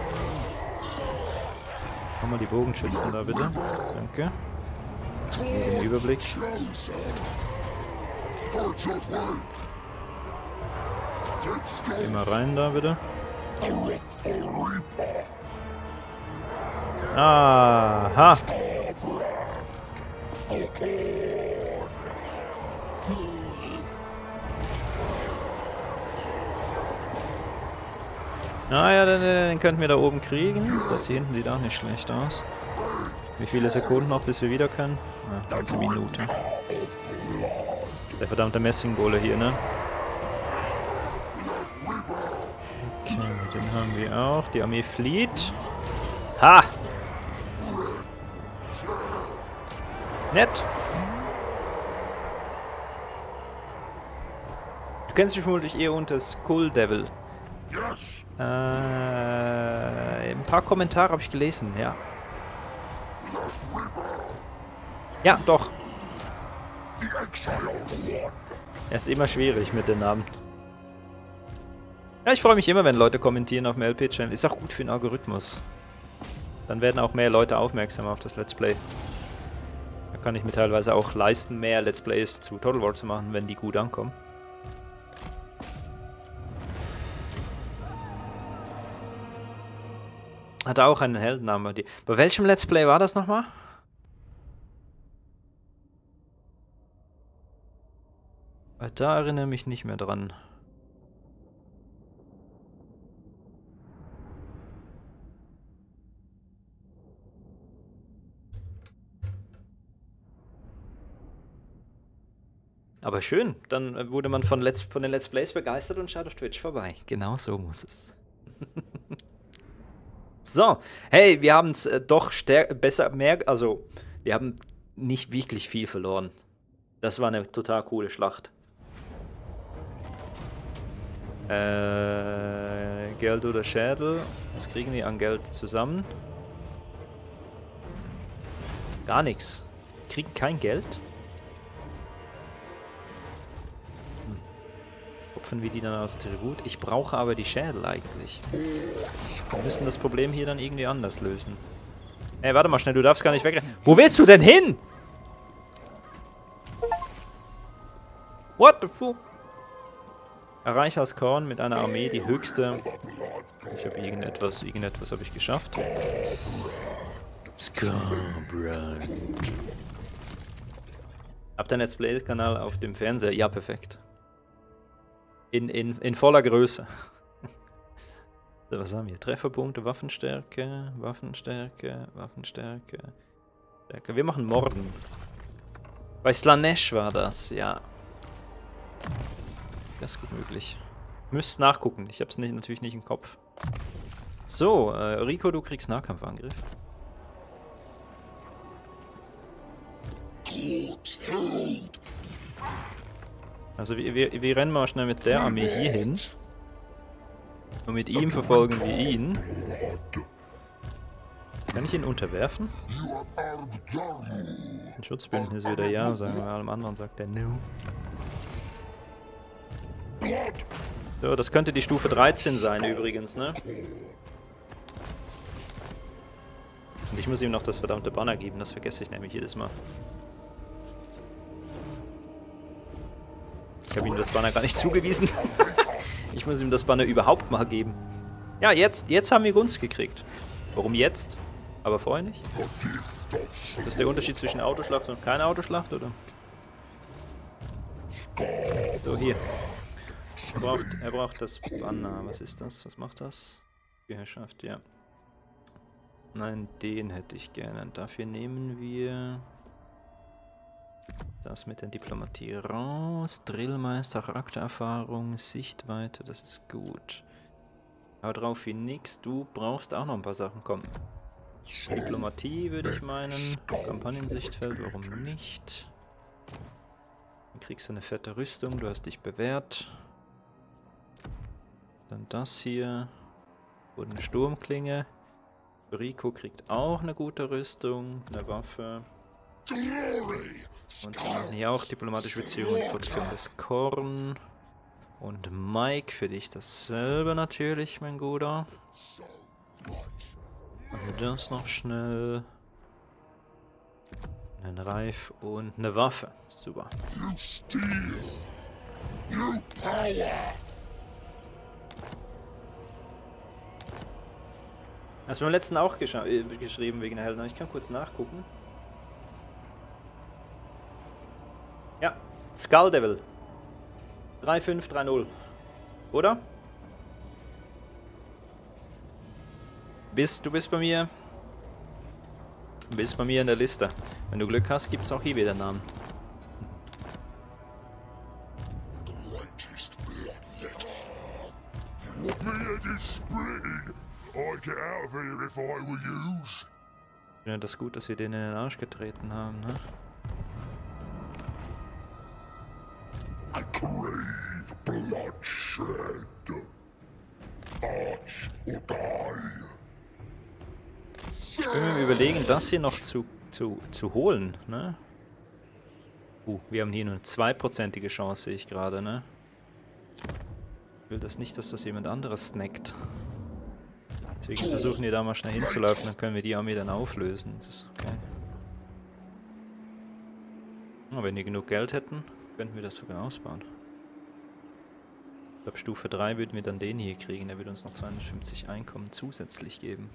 Mach mal die Bogenschützen da bitte. Danke. Den Überblick. Geh mal rein da bitte. Aha! Ah ja, den, den könnten wir da oben kriegen. Das hier hinten sieht auch nicht schlecht aus. Wie viele Sekunden noch, bis wir wieder können? Ah, ganze Minute. Der verdammte Messingbowle hier, ne? Okay, den haben wir auch. Die Armee flieht. Ha! Nett! Du kennst dich vermutlich eher unter Skull Devil. Äh, ein paar Kommentare habe ich gelesen, ja. Ja, doch. Er ist immer schwierig mit den Namen. Ja, ich freue mich immer, wenn Leute kommentieren auf dem L P-Channel. Ist auch gut für den Algorithmus. Dann werden auch mehr Leute aufmerksam auf das Let's Play. Da kann ich mir teilweise auch leisten, mehr Let's Plays zu Total War zu machen, wenn die gut ankommen. Hat auch einen Heldennamen bei dir. Bei welchem Let's Play war das nochmal? Da erinnere ich mich nicht mehr dran. Aber schön, dann wurde man von, Let's, von den Let's Plays begeistert und schaut auf Twitch vorbei. Genau so muss es. So, hey, wir haben es äh, doch besser, mehr, also wir haben nicht wirklich viel verloren. Das war eine total coole Schlacht. Äh, Geld oder Schädel, was kriegen wir an Geld zusammen? Gar nichts. Wir kriegen kein Geld. Opfern wir die dann als Tribut? Ich brauche aber die Schädel eigentlich. Wir müssen das Problem hier dann irgendwie anders lösen. Ey, warte mal schnell, du darfst gar nicht wegrennen. Wo willst du denn hin? What the fuck? Erreiche als Korn mit einer Armee die höchste. Ich habe irgendetwas, irgendetwas habe ich geschafft. Skarbrand. Habt ihr einen Let's Play-Kanal auf dem Fernseher? Ja, perfekt. In, in, in voller Größe. So, was haben wir? Trefferpunkte, Waffenstärke, Waffenstärke, Waffenstärke. Stärke. Wir machen Morden. Bei Slaanesh war das, ja. Das ist gut möglich. Müsst nachgucken, ich hab's nicht, natürlich nicht im Kopf. So, äh, Rico, du kriegst Nahkampfangriff. Also wir, wir, wir rennen mal schnell mit der Armee hier hin. Und mit ihm verfolgen wir ihn. Kann ich ihn unterwerfen? Ein Schutzbündnis wieder ja, sagen wir, allem anderen sagt er no. So, das könnte die Stufe dreizehn sein übrigens, ne? Und ich muss ihm noch das verdammte Banner geben, das vergesse ich nämlich jedes Mal. Ich habe ihm das Banner gar nicht zugewiesen. Ich muss ihm das Banner überhaupt mal geben. Ja, jetzt, jetzt haben wir Gunst gekriegt. Warum jetzt? Aber vorher nicht? Das ist der Unterschied zwischen Autoschlacht und keine Autoschlacht, oder? So, hier. Er braucht, er braucht das Banner. Was ist das? Was macht das? Die Herrschaft, ja. Nein, den hätte ich gerne. Dafür nehmen wir das mit der Diplomatie raus. Drillmeister, Charaktererfahrung, Sichtweite, das ist gut. Aber drauf wie nix. Du brauchst auch noch ein paar Sachen. Komm. Diplomatie würde ich meinen. Kampagnensichtfeld, warum nicht? Dann kriegst du eine fette Rüstung, du hast dich bewährt. Dann das hier. Und eine Sturmklinge. Rico kriegt auch eine gute Rüstung, eine Waffe. Und wir machen hier auch diplomatische Beziehungen und Produktion des Korn. Und Mike, für dich dasselbe natürlich, mein Guter. Also das noch schnell. Einen Reif und eine Waffe. Super. Hast du beim letzten auch äh, geschrieben wegen der Helden? Ich kann kurz nachgucken. Ja, Skull Devil. drei fünf drei null. Oder? Bist, du bist bei mir. Du bist bei mir in der Liste. Wenn du Glück hast, gibt es auch hier wieder Namen. Ja, das ist gut, dass wir den in den Arsch getreten haben, ne? I crave bloodshed. Arch or die. Ich bin mir überlegen, das hier noch zu, zu, zu holen, ne? Uh, wir haben hier nur eine zweiprozentige Chance, sehe ich gerade, ne? Ich will das nicht, dass das jemand anderes snackt. Deswegen versuchen wir da mal schnell hinzulaufen, dann können wir die Armee dann auflösen. Das ist okay. Oh, wenn die genug Geld hätten, könnten wir das sogar ausbauen. Ich glaube, Stufe drei würden wir dann den hier kriegen, der würde uns noch zweihundertfünfzig Einkommen zusätzlich geben.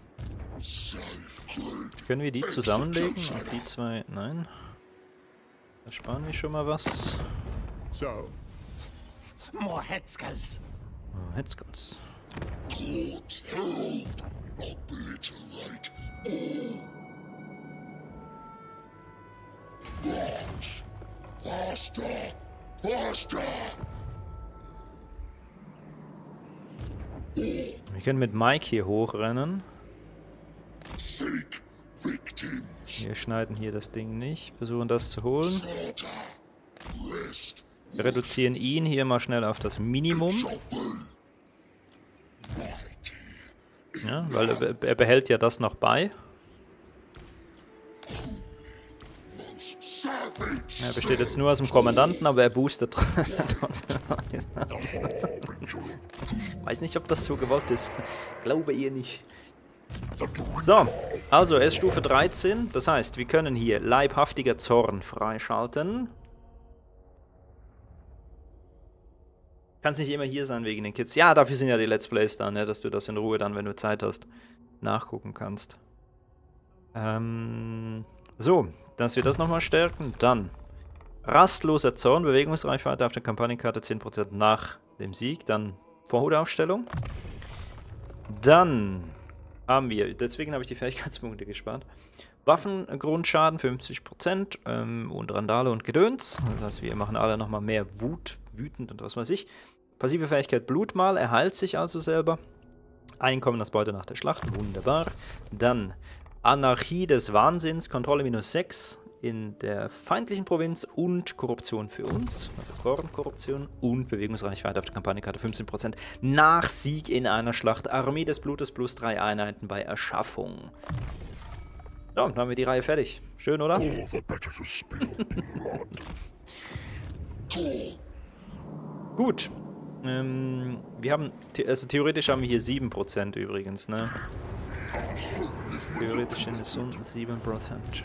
Können wir die zusammenlegen und die zwei... Nein. Da sparen wir schon mal was. So. More headskulls. Oh, Headskulls. Court herald, obliterate all. March! Faster! Faster! Wir können mit Mike hier hochrennen. Seek victims! Wir schneiden hier das Ding nicht, versuchen das zu holen. Slaughter! Rest! Wir reduzieren ihn hier mal schnell auf das Minimum. Ja, weil er, er behält ja das noch bei. Er besteht jetzt nur aus dem Kommandanten, aber er boostet trotzdem. Weiß nicht, ob das so gewollt ist. Glaube ihr nicht. So, also er ist Stufe dreizehn. Das heißt, wir können hier leibhaftiger Zorn freischalten. Kannst nicht immer hier sein wegen den Kids. Ja, dafür sind ja die Let's Plays da, ne, dass du das in Ruhe dann, wenn du Zeit hast, nachgucken kannst. Ähm, so, dass wir das nochmal stärken. Dann rastloser Zorn, Bewegungsreichweite auf der Kampagnenkarte zehn Prozent nach dem Sieg. Dann Vorhutaufstellung. Dann haben wir, deswegen habe ich die Fähigkeitspunkte gespart. Waffengrundschaden fünfzig Prozent ähm, und Randale und Gedöns. Das heißt, wir machen alle nochmal mehr Wut, wütend und was weiß ich. Passive Fähigkeit Blutmal, er heilt sich also selber. Einkommen als Beute nach der Schlacht, wunderbar. Dann Anarchie des Wahnsinns, Kontrolle minus sechs in der feindlichen Provinz und Korruption für uns, also Kornkorruption und Bewegungsreichweite auf der Kampagnenkarte fünfzehn Prozent nach Sieg in einer Schlacht. Armee des Blutes plus drei Einheiten bei Erschaffung. So, dann haben wir die Reihe fertig. Schön, oder? All the better to spill blood. Gut. Ähm, wir haben, also theoretisch haben wir hier sieben Prozent übrigens, ne? Theoretisch sind es sieben Prozent.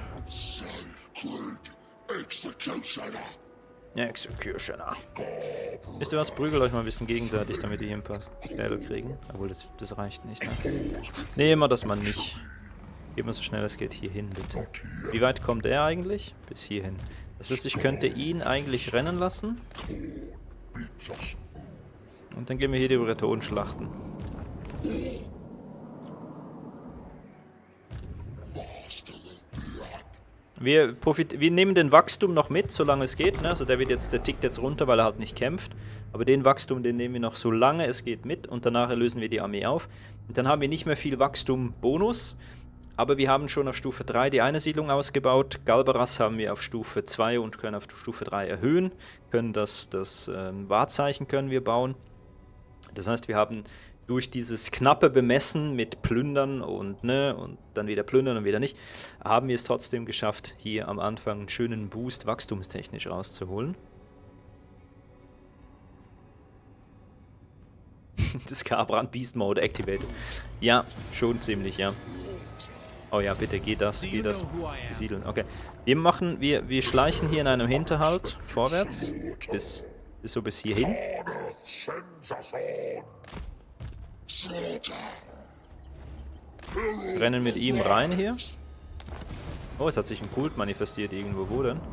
Executioner! Executioner. Wisst ihr was? Prügelt euch mal ein bisschen gegenseitig, damit ihr hier ein paar Schädel kriegen. Obwohl, das, das reicht nicht, ne? Nehmen wir das mal nicht. Gehen wir so schnell es geht hier hin, bitte. Wie weit kommt er eigentlich? Bis hierhin. Das heißt, ich könnte ihn eigentlich rennen lassen. Und dann gehen wir hier die Breton schlachten. Wir, profit wir nehmen den Wachstum noch mit, solange es geht. Ne? Also der wird jetzt, der tickt jetzt runter, weil er halt nicht kämpft. Aber den Wachstum, den nehmen wir noch solange es geht mit. Und danach lösen wir die Armee auf. Und dann haben wir nicht mehr viel Wachstum-Bonus. Aber wir haben schon auf Stufe drei die eine Siedlung ausgebaut. Galberas haben wir auf Stufe zwei und können auf Stufe drei erhöhen. Können das, das ähm, Wahrzeichen können wir bauen. Das heißt, wir haben durch dieses knappe Bemessen mit Plündern und, ne, und dann wieder plündern und wieder nicht, haben wir es trotzdem geschafft, hier am Anfang einen schönen Boost wachstumstechnisch rauszuholen. Das Skarbrand Beast Mode activated. Ja, schon ziemlich, ja. Oh ja, bitte, geh das, geh das besiedeln. Okay. Wir machen, wir, wir schleichen hier in einem Hinterhalt vorwärts. Bis, bis so bis hierhin. Rennen mit ihm rein hier. Oh, es hat sich ein Kult manifestiert irgendwo. Wo denn?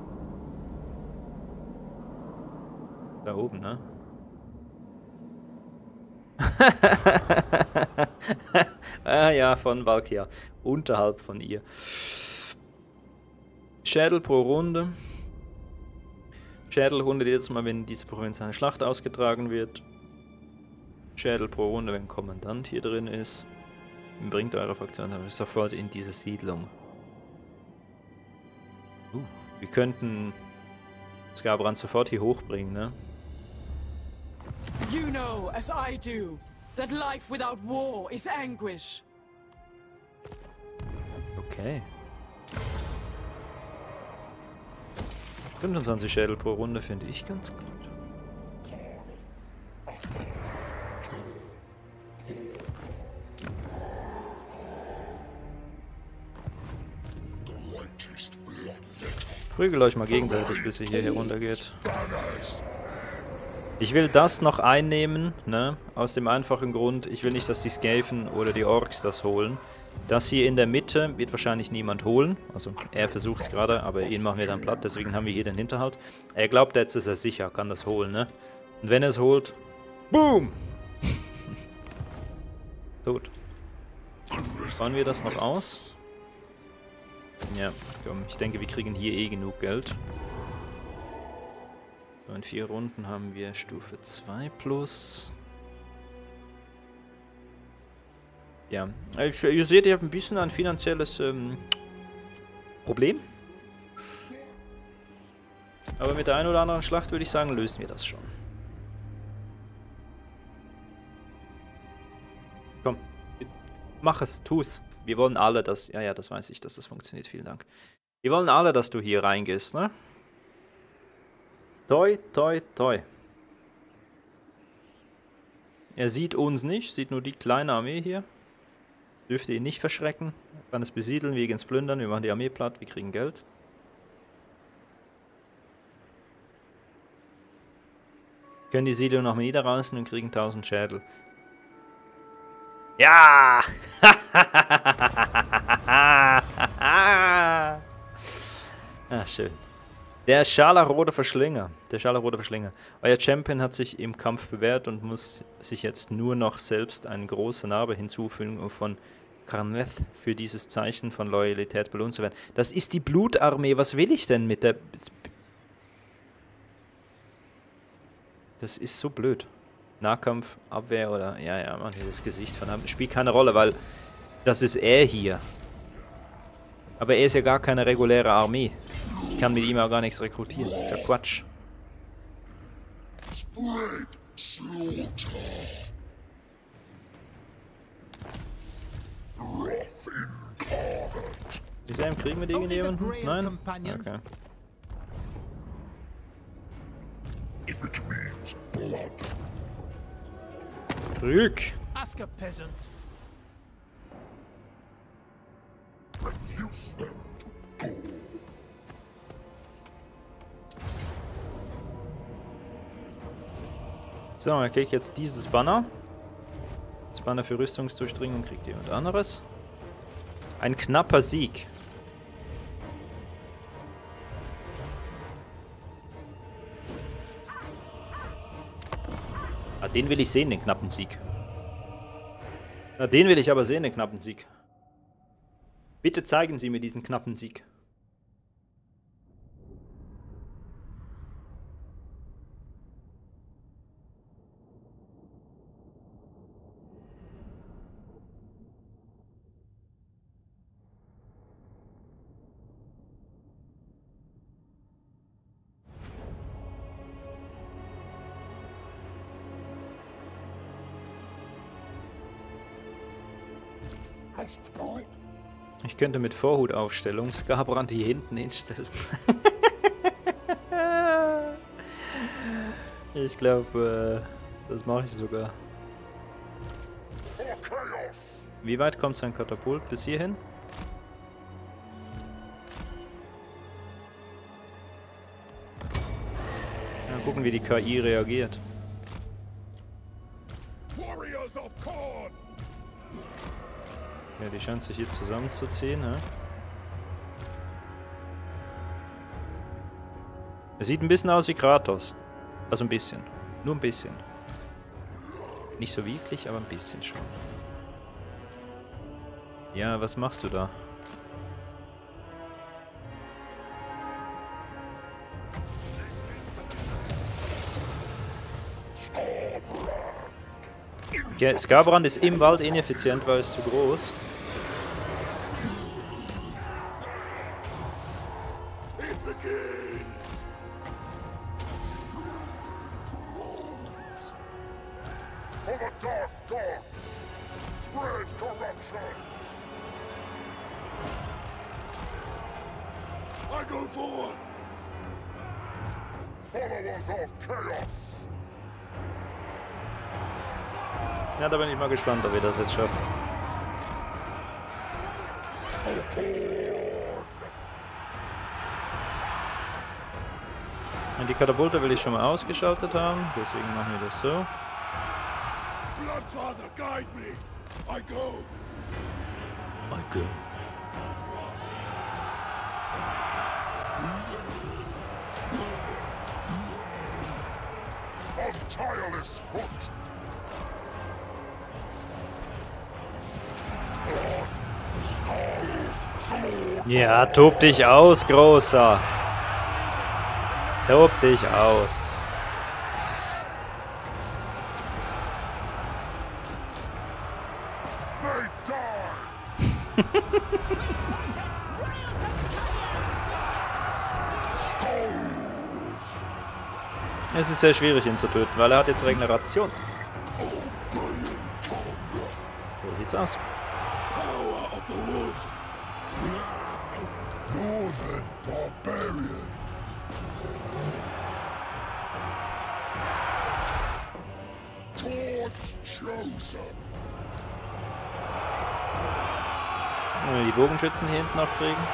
Da oben, ne? Ah ja, von Valkia. Unterhalb von ihr. Schädel pro Runde. Schädel hundert jedes Mal, wenn in dieser Provinz eine Schlacht ausgetragen wird. Schädel pro Runde, wenn ein Kommandant hier drin ist. Bringt eure Fraktion sofort in diese Siedlung. Uh, wir könnten Skarbrand sofort hier hochbringen, ne? You know, as I do, that life without war is anguish. Okay. fünfundzwanzig Schädel pro Runde finde ich ganz gut. Prügelt euch mal gegenseitig, bis ihr hier heruntergeht. Ich will das noch einnehmen, ne? Aus dem einfachen Grund, ich will nicht, dass die Skaven oder die Orks das holen. Das hier in der Mitte wird wahrscheinlich niemand holen. Also er versucht es gerade, aber ihn machen wir dann platt, deswegen haben wir hier den Hinterhalt. Er glaubt, jetzt ist er sicher, kann das holen, ne? Und wenn er es holt, boom! Tot. Bauen wir das noch aus? Ja, komm, ich denke, wir kriegen hier eh genug Geld. So, in vier Runden haben wir Stufe zwei plus. Ja, ich, ihr seht, ihr habt ein bisschen ein finanzielles ähm, Problem. Aber mit der einen oder anderen Schlacht würde ich sagen, lösen wir das schon. Komm, mach es, tu es. Wir wollen alle, dass... Ja, ja, das weiß ich, dass das funktioniert. Vielen Dank. Wir wollen alle, dass du hier reingehst, ne? Toi, toi, toi. Er sieht uns nicht, sieht nur die kleine Armee hier. Dürfte ihn nicht verschrecken. Er kann es besiedeln, wir gehen ins Plündern, wir machen die Armee platt, wir kriegen Geld. Können die Siedlung noch mal niederreißen und kriegen tausend Schädel. Ja! Ah, schön. Der scharlachrote Verschlinger. Der scharlachrote Verschlinger. Euer Champion hat sich im Kampf bewährt und muss sich jetzt nur noch selbst eine große Narbe hinzufügen, um von Karneth für dieses Zeichen von Loyalität belohnt zu werden. Das ist die Blutarmee. Was will ich denn mit der... Das ist so blöd. Nahkampf, Abwehr oder... Ja, ja, man, das Gesicht von einem spielt keine Rolle, weil das ist er hier. Aber er ist ja gar keine reguläre Armee. Ich kann mit ihm auch gar nichts rekrutieren. Das ist ja Quatsch. Ist er im Krieg mit irgendjemandem? Nein? Okay. Krieg! Ask a peasant. So, dann kriege ich jetzt dieses Banner. Das Banner für Rüstungsdurchdringung kriegt jemand anderes. Ein knapper Sieg. Ah, den will ich sehen, den knappen Sieg. Na, den will ich aber sehen, den knappen Sieg. Bitte zeigen Sie mir diesen knappen Sieg. Ich könnte mit Vorhutaufstellung Skarbrand hier hinten hinstellen. Ich glaube, äh, das mache ich sogar. Wie weit kommt sein Katapult? Bis hierhin? Mal gucken, wie die K I reagiert. Ja, die scheint sich hier zusammenzuziehen, ne? Er sieht ein bisschen aus wie Kratos. Also ein bisschen. Nur ein bisschen. Nicht so wirklich, aber ein bisschen schon. Ja, was machst du da? Ja, Skarbrand ist im Wald ineffizient, weil es zu groß. followers of chaos. Ja, da bin ich mal gespannt, ob wir das jetzt schaffen. Und die Katapulte will ich schon mal ausgeschaltet haben, deswegen machen wir das so. Bloodfather, guide me. I go. I go. On tireless foot. Ja, tob dich aus, Großer. Tob dich aus. They die. Es ist sehr schwierig, ihn zu töten, weil er hat jetzt Regeneration. So sieht's aus. Power of the wolf. Northern barbarians. Torch chosen. Wenn wir die Bogenschützen hier hinten noch kriegen.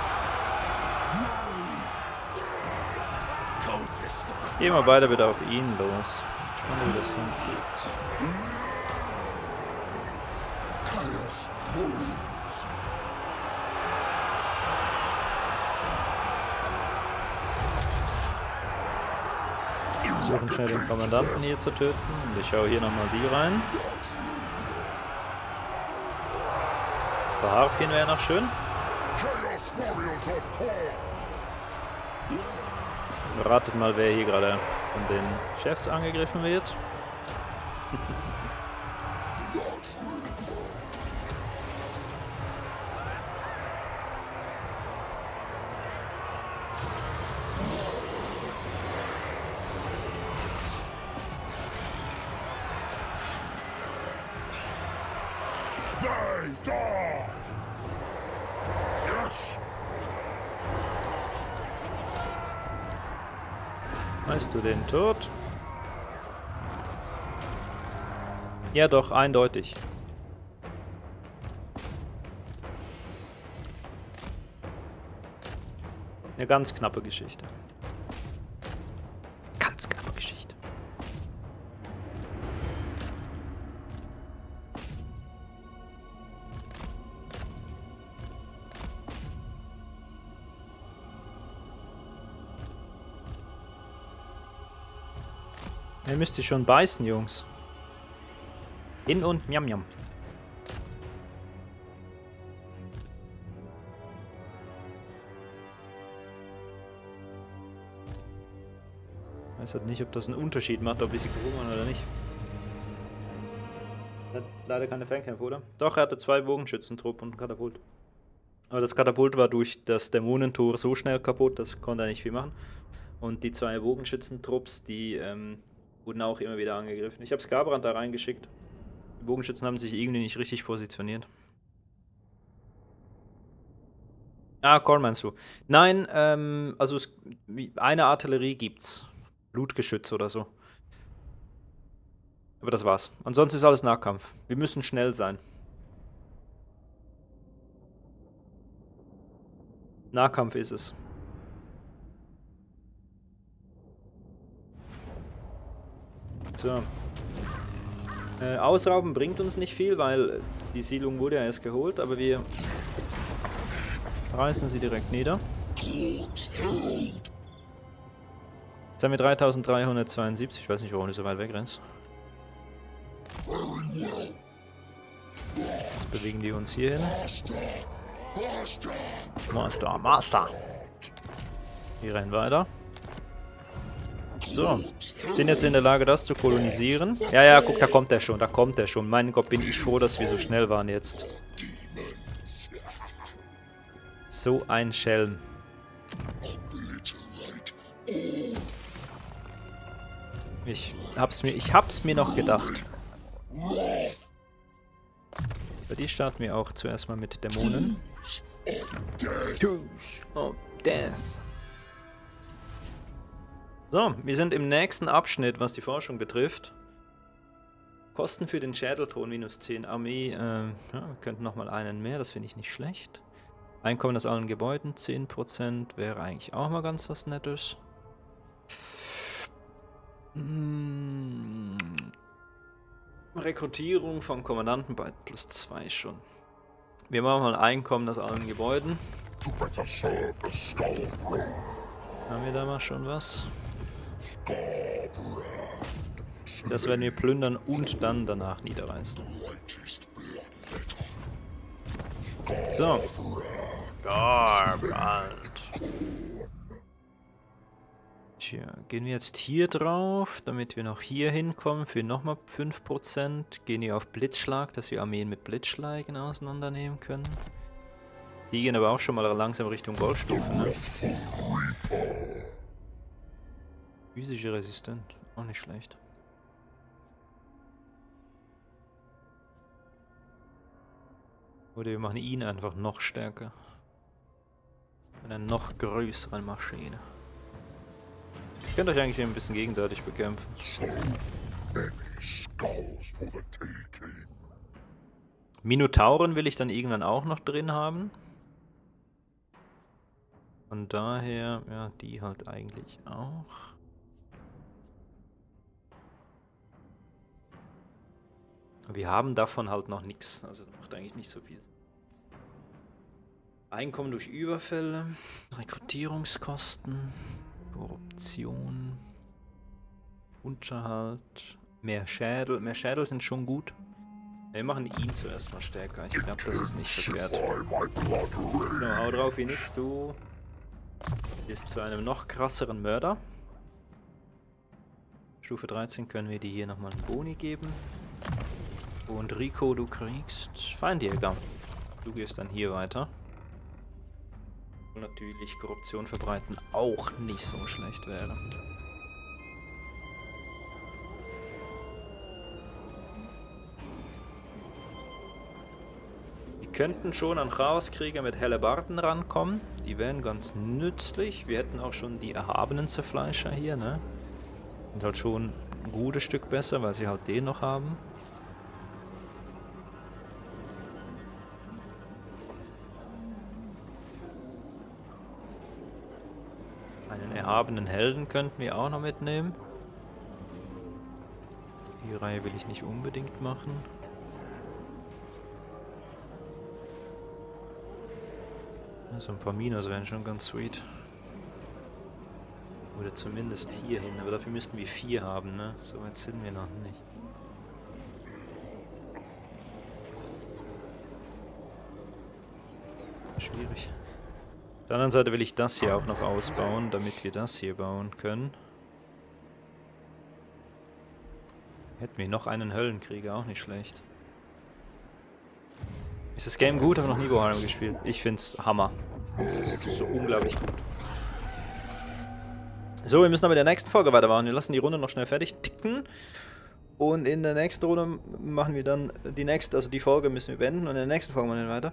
Gehen wir beide wieder auf ihn los. Schauen, wie das hinkriegt. Chaos warriors. Versuchen schnell den Kommandanten hier zu töten. Und ich schaue hier nochmal die rein. Verharfien wäre noch schön. Chaos warriors of Kor. Ratet mal, wer hier gerade von den Chefs angegriffen wird. They die. Yes. Weißt du den tot? Ja doch, eindeutig. Eine ganz knappe Geschichte. Ganz knappe Geschichte. Ihr müsst sich schon beißen, Jungs. In und miam miam. Ich weiß halt nicht, ob das einen Unterschied macht, ob wir sie gehoben oder nicht. Er hat leider keine Fernkämpfe, oder? Doch, er hatte zwei Bogenschützentrupp und ein Katapult. Aber das Katapult war durch das Dämonentor so schnell kaputt, das konnte er nicht viel machen. Und die zwei Bogenschützentrupps, die ähm, wurden auch immer wieder angegriffen. Ich habe Skarbrand da reingeschickt. Die Bogenschützen haben sich irgendwie nicht richtig positioniert. Ah, Korn meinst du? Nein, ähm, also es, eine Artillerie gibt's. Blutgeschütz oder so. Aber das war's. Ansonsten ist alles Nahkampf. Wir müssen schnell sein. Nahkampf ist es. So. Äh, ausrauben bringt uns nicht viel, weil die Siedlung wurde ja erst geholt, aber wir reißen sie direkt nieder. Jetzt haben wir dreitausenddreihundertzweiundsiebzig, ich weiß nicht, warum du so weit wegrennst. Jetzt bewegen die uns hier hin. Master, Master! Die rennen weiter. So, sind jetzt in der Lage, das zu kolonisieren. Ja, ja, guck, da kommt er schon, da kommt er schon. Mein Gott, bin ich froh, dass wir so schnell waren jetzt. So ein Schelm. Ich hab's mir, ich hab's mir noch gedacht. Bei die starten wir auch zuerst mal mit Dämonen. Tools of Death. So, wir sind im nächsten Abschnitt, was die Forschung betrifft. Kosten für den Schädelthron minus zehn. Armee, äh, ja, wir könnten nochmal einen mehr, das finde ich nicht schlecht. Einkommen aus allen Gebäuden, zehn Prozent, wäre eigentlich auch mal ganz was Nettes. Hm. Rekrutierung vom Kommandanten bei plus zwei schon. Wir machen mal Einkommen aus allen Gebäuden. You better serve the Skullbrand. Haben wir da mal schon was? Skullbrand. Das werden wir plündern und dann danach niederreißen. Latest bloodletter. So. Garbrandt. Tja, gehen wir jetzt hier drauf, damit wir noch hier hinkommen für nochmal fünf Prozent. Gehen wir auf Blitzschlag, dass wir Armeen mit Blitzschlägen auseinandernehmen können. Die gehen aber auch schon mal langsam Richtung Goldstufe, ne? Physische Resistent, auch nicht schlecht. Oder wir machen ihn einfach noch stärker. Mit einer noch größeren Maschine. Ihr könnt euch eigentlich ein bisschen gegenseitig bekämpfen. Minotauren will ich dann irgendwann auch noch drin haben. Von daher, ja, die halt eigentlich auch. Wir haben davon halt noch nichts, also macht eigentlich nicht so viel Sinn. Einkommen durch Überfälle, Rekrutierungskosten, Korruption, Unterhalt, mehr Schädel. Mehr Schädel sind schon gut. Wir machen ihn zuerst mal stärker. Ich glaube, das ist nicht verkehrt. So, hau drauf wie nix, du bist zu einem noch krasseren Mörder. Stufe dreizehn können wir dir hier nochmal einen Boni geben. Und Rico, du kriegst Feindjäger. Du gehst dann hier weiter. Und natürlich Korruption verbreiten auch nicht so schlecht wäre. Wir könnten schon an Chaoskrieger mit Hellebarden rankommen. Die wären ganz nützlich. Wir hätten auch schon die erhabenen Zerfleischer hier, ne? Sind halt schon ein gutes Stück besser, weil sie halt den noch haben. Einen erhabenen Helden könnten wir auch noch mitnehmen. Die Reihe will ich nicht unbedingt machen. Also ein paar Minos wären schon ganz sweet. Oder zumindest hier hin, aber dafür müssten wir vier haben, ne? So weit sind wir noch nicht. Schwierig. Auf der anderen Seite will ich das hier auch noch ausbauen, damit wir das hier bauen können. Hätten wir noch einen Höllenkrieger, auch nicht schlecht. Ist das Game gut? Habe noch nie Warhammer gespielt. Ich find's Hammer. Das ist so unglaublich gut. So, wir müssen aber in der nächsten Folge weitermachen. Wir lassen die Runde noch schnell fertig ticken. Und in der nächsten Runde machen wir dann die nächste, also die Folge müssen wir beenden und in der nächsten Folge machen wir weiter.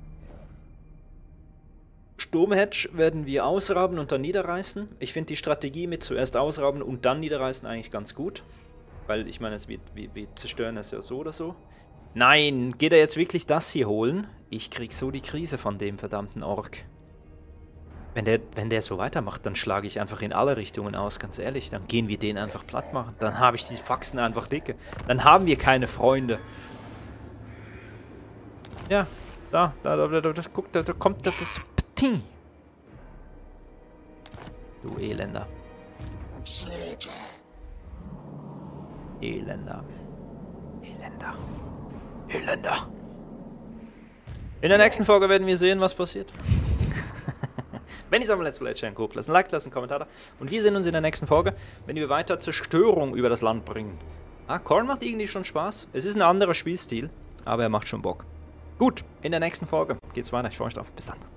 Sturmhedge werden wir ausrauben und dann niederreißen. Ich finde die Strategie mit zuerst ausrauben und dann niederreißen eigentlich ganz gut. Weil ich meine, es wird, wir, wir zerstören es ja so oder so. Nein, geht er jetzt wirklich das hier holen? Ich krieg so die Krise von dem verdammten Ork. Wenn der, wenn der so weitermacht, dann schlage ich einfach in alle Richtungen aus, ganz ehrlich. Dann gehen wir den einfach platt machen. Dann habe ich die Faxen einfach dicke. Dann haben wir keine Freunde. Ja, da, da, da, da, da, guck, da, da kommt das, das Pting. Du Elender. Elender. Elender. Elender. In der nächsten Folge werden wir sehen, was passiert. Wenn ihr es am Let's Play channel guckt, lasst ein Like, lasst einen Kommentar da. Und wir sehen uns in der nächsten Folge, wenn wir weiter Zerstörung über das Land bringen. Ah, Khorne macht irgendwie schon Spaß. Es ist ein anderer Spielstil, aber er macht schon Bock. Gut, in der nächsten Folge geht's weiter. Ich freue mich drauf. Bis dann.